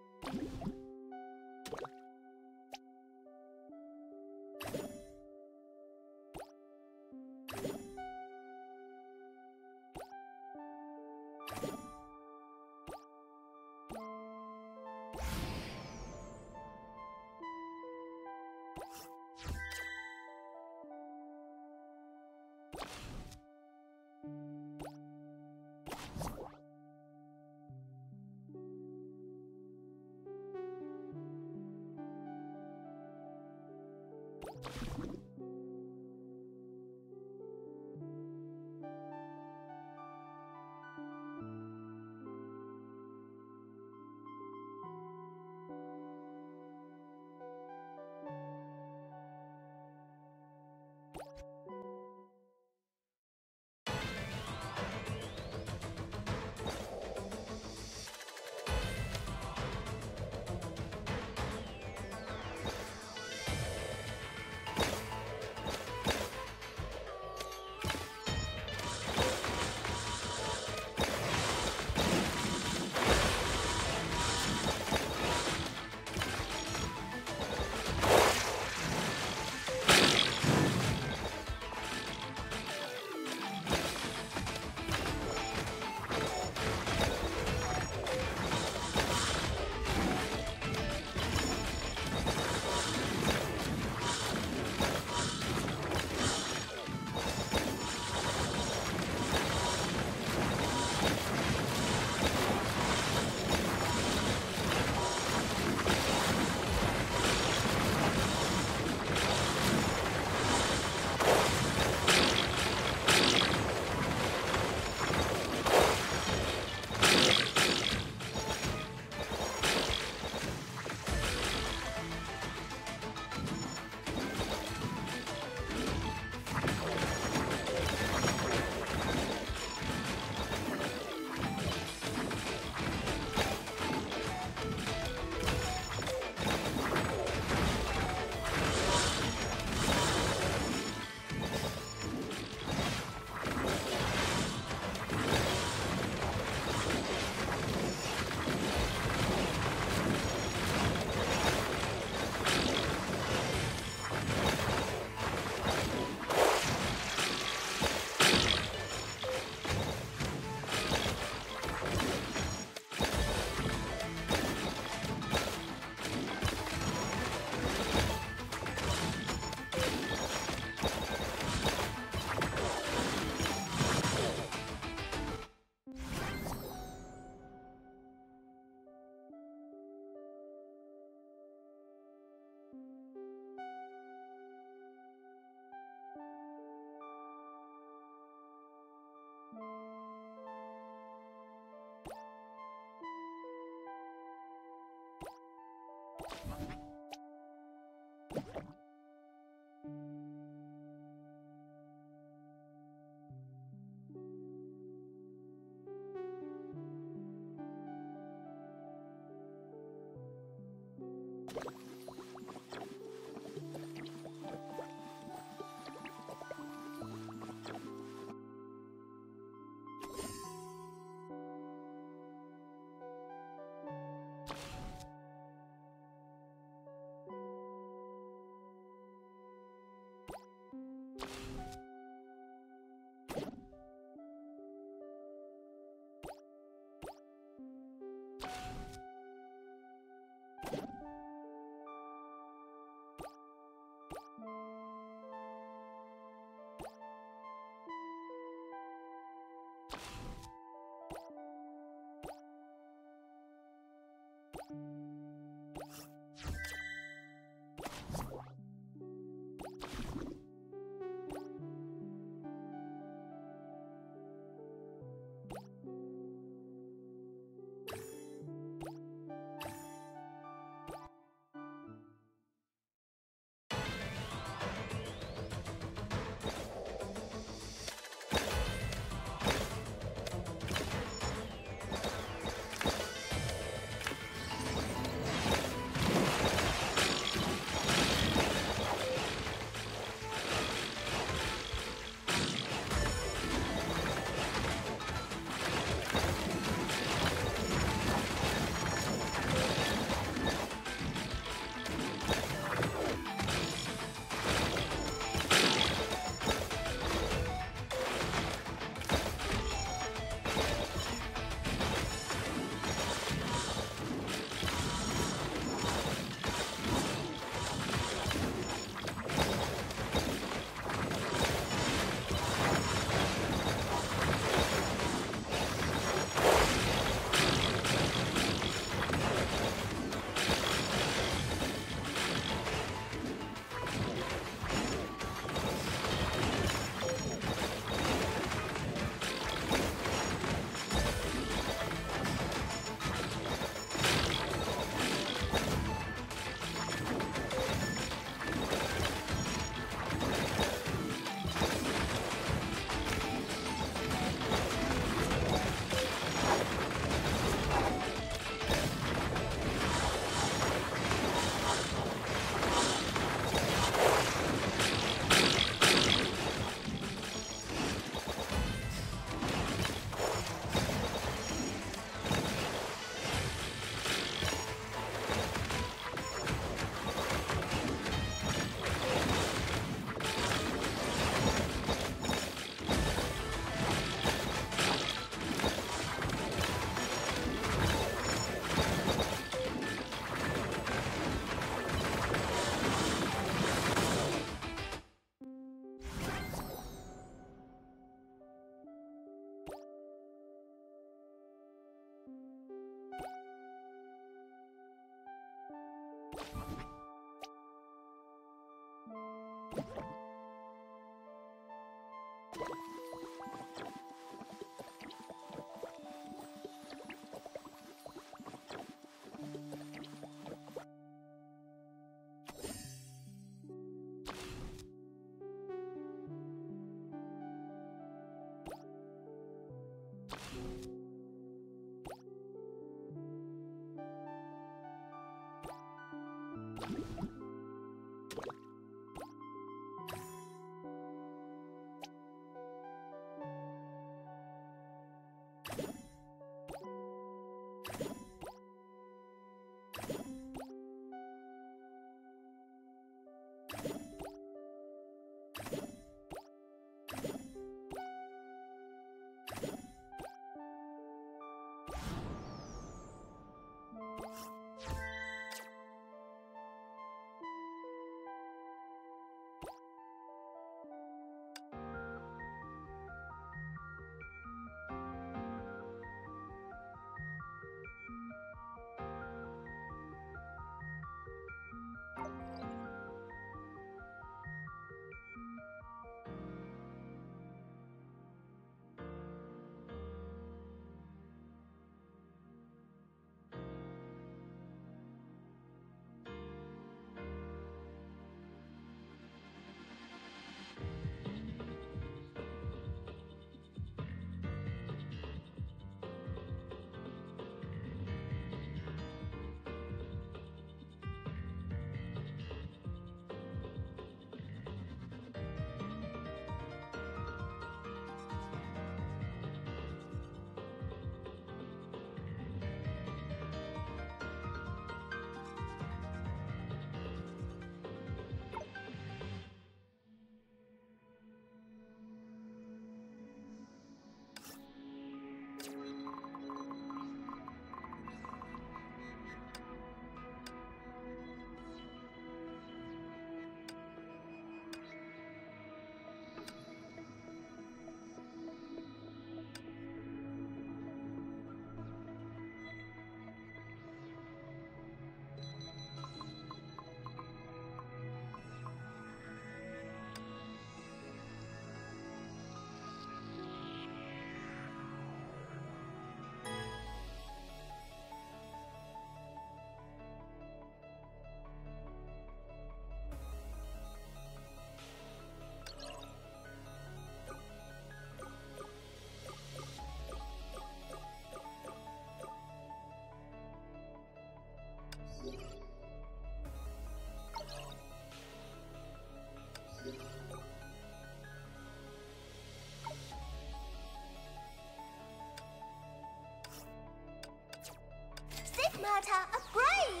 Data upgrade.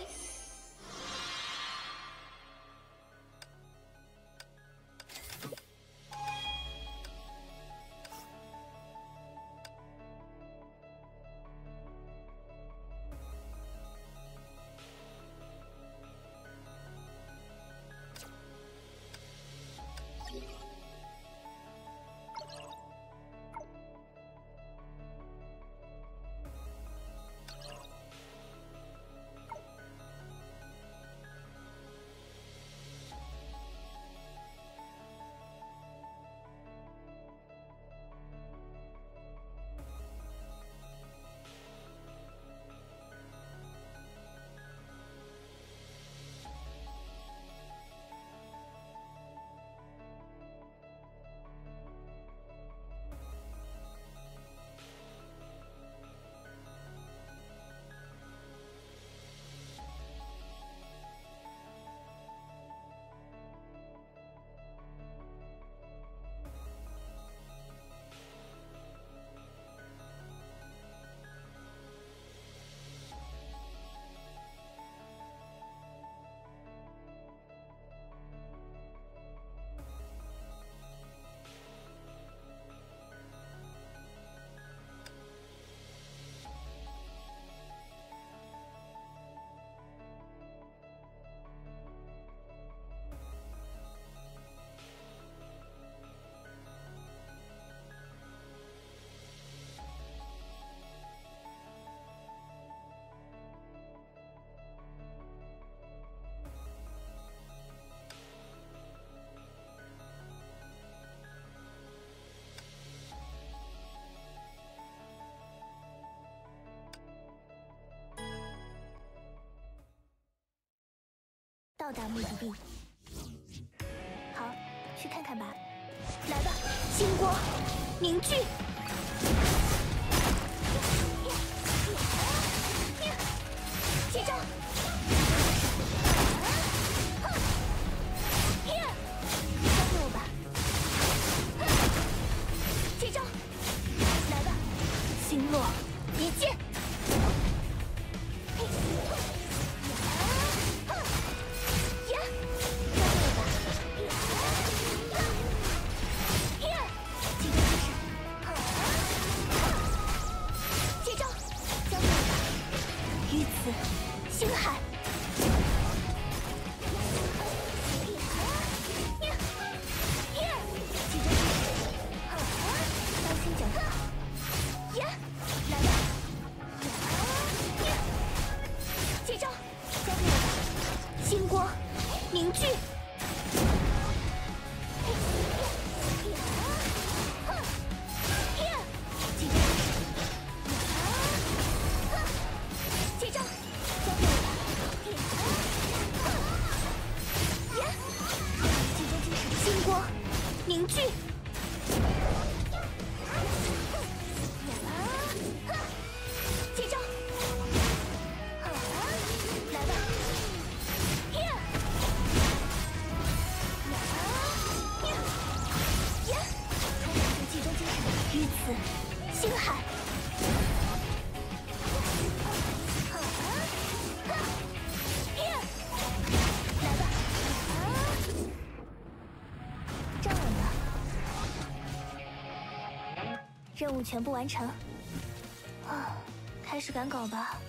“到达目的地。好，去看看吧。来吧，星光凝聚。接招！交给我吧。接招！来吧，星落一剑。星海，集中当心脚踏，呀，来吧，接招，交给我吧，星光凝聚。凝聚，接招！来吧，集中精神，于此星海。任务全部完成，啊，开始赶稿吧。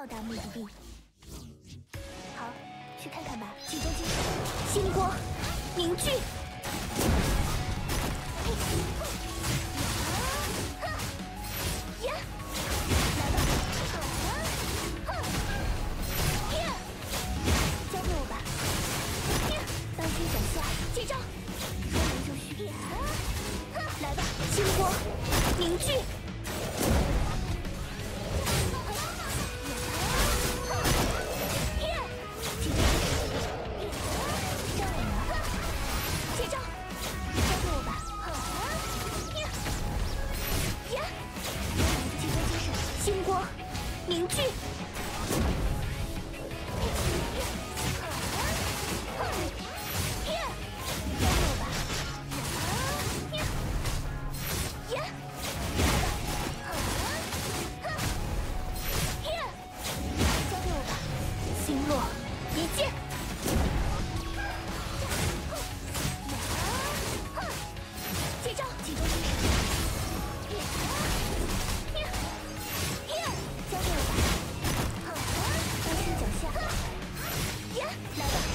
到达目的地。好，去看看吧。集中精神，星光凝聚。交给我吧。当心脚下，接招！说完就虚。来吧，星光凝聚。凝聚，交给我吧。呀，交给我吧。星落一剑，接招，集中精神。交给我吧。当心脚下。呀，来吧。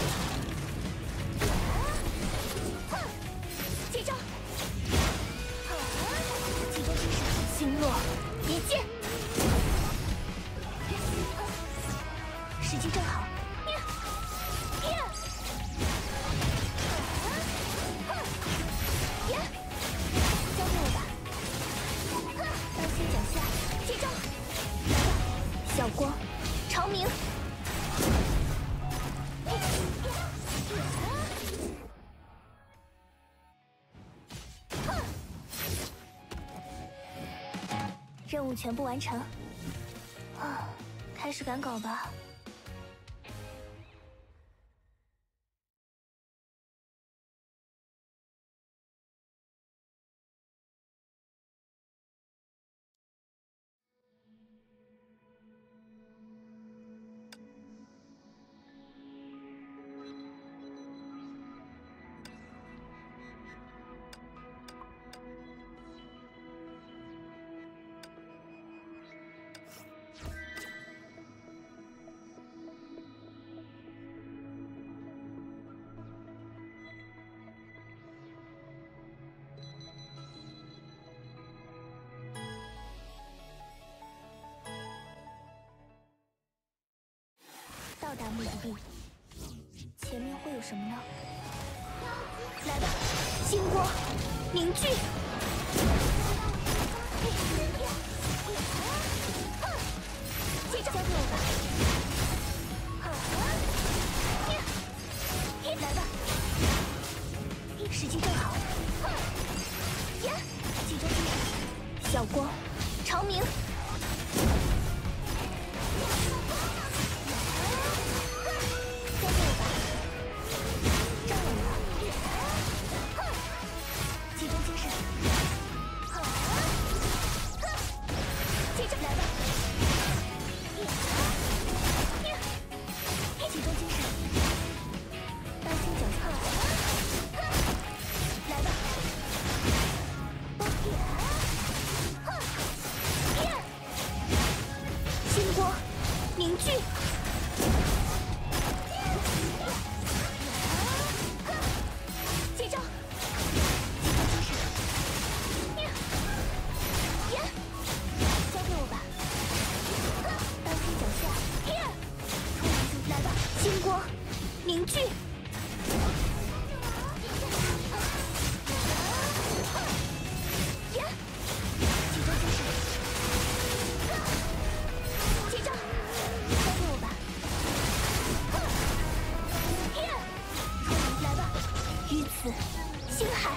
接招。集中精神，星落一剑。时机正好。交给我吧。当心脚下。接招。小光，长鸣。任务全部完成。啊，开始赶稿吧。到达目的地，前面会有什么呢？来吧，星光凝聚。接招，交给我吧。来吧，时机正好。呀，集中精神，小光，长鸣。凝聚，接招，集中精神，呀，交给我吧。当心脚下，冲完就来吧，星光凝聚。呀，集中精神，接招。交给我吧。来吧，于此星海。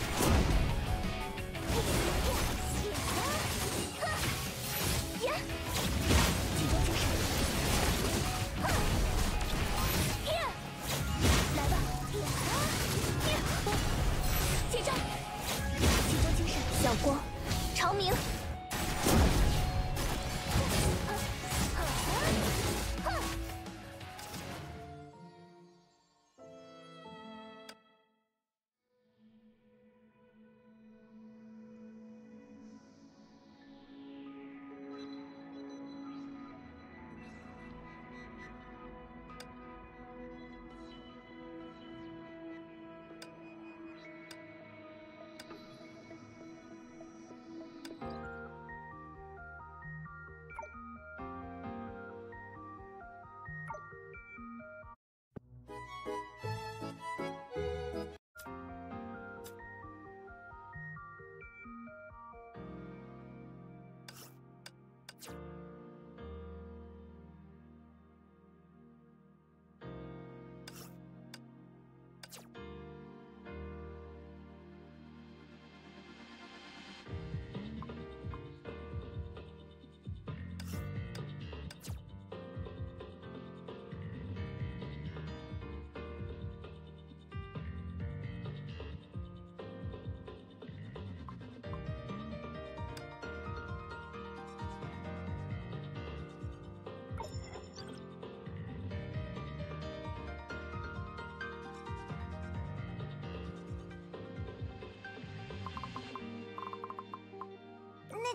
呀，集中精神。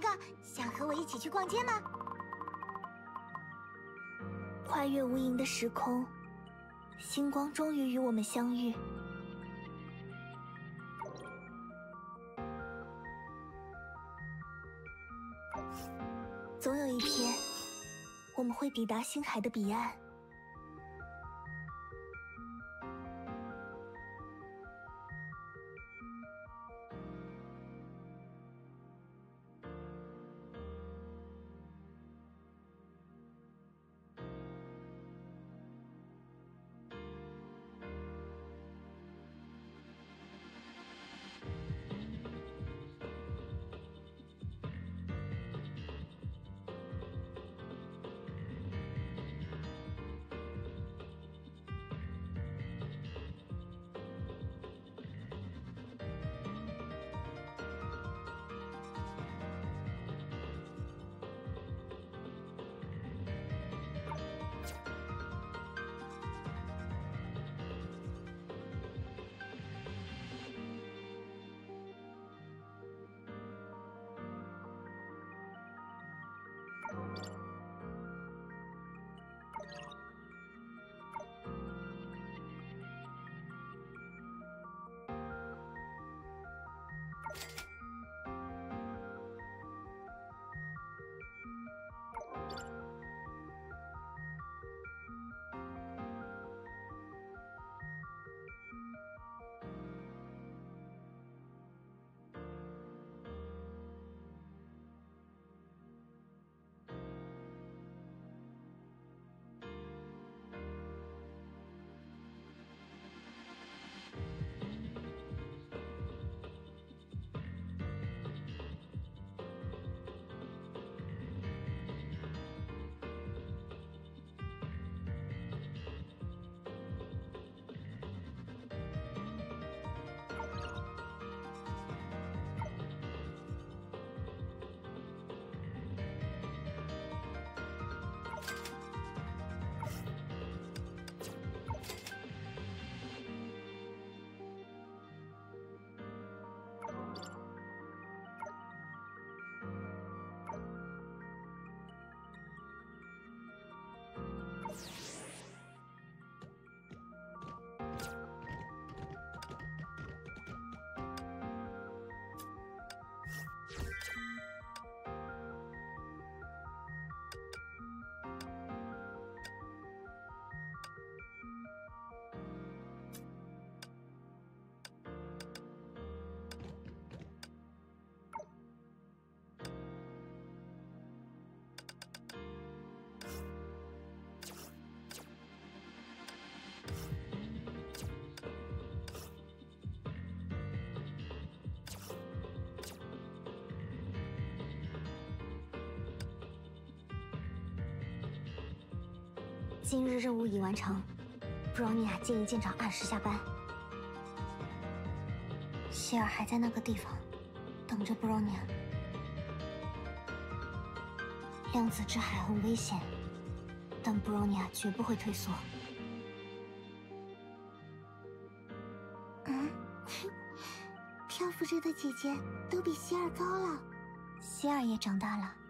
个，想和我一起去逛街吗？ 跨越无垠的时空，星光终于与我们相遇。总有一天，我们会抵达星海的彼岸。 今日任务已完成，布罗尼亚建议舰长按时下班。希尔还在那个地方，等着布罗尼亚。量子之海很危险，但布罗尼亚绝不会退缩。嗯，漂浮着的姐姐都比希尔高了，希尔也长大了。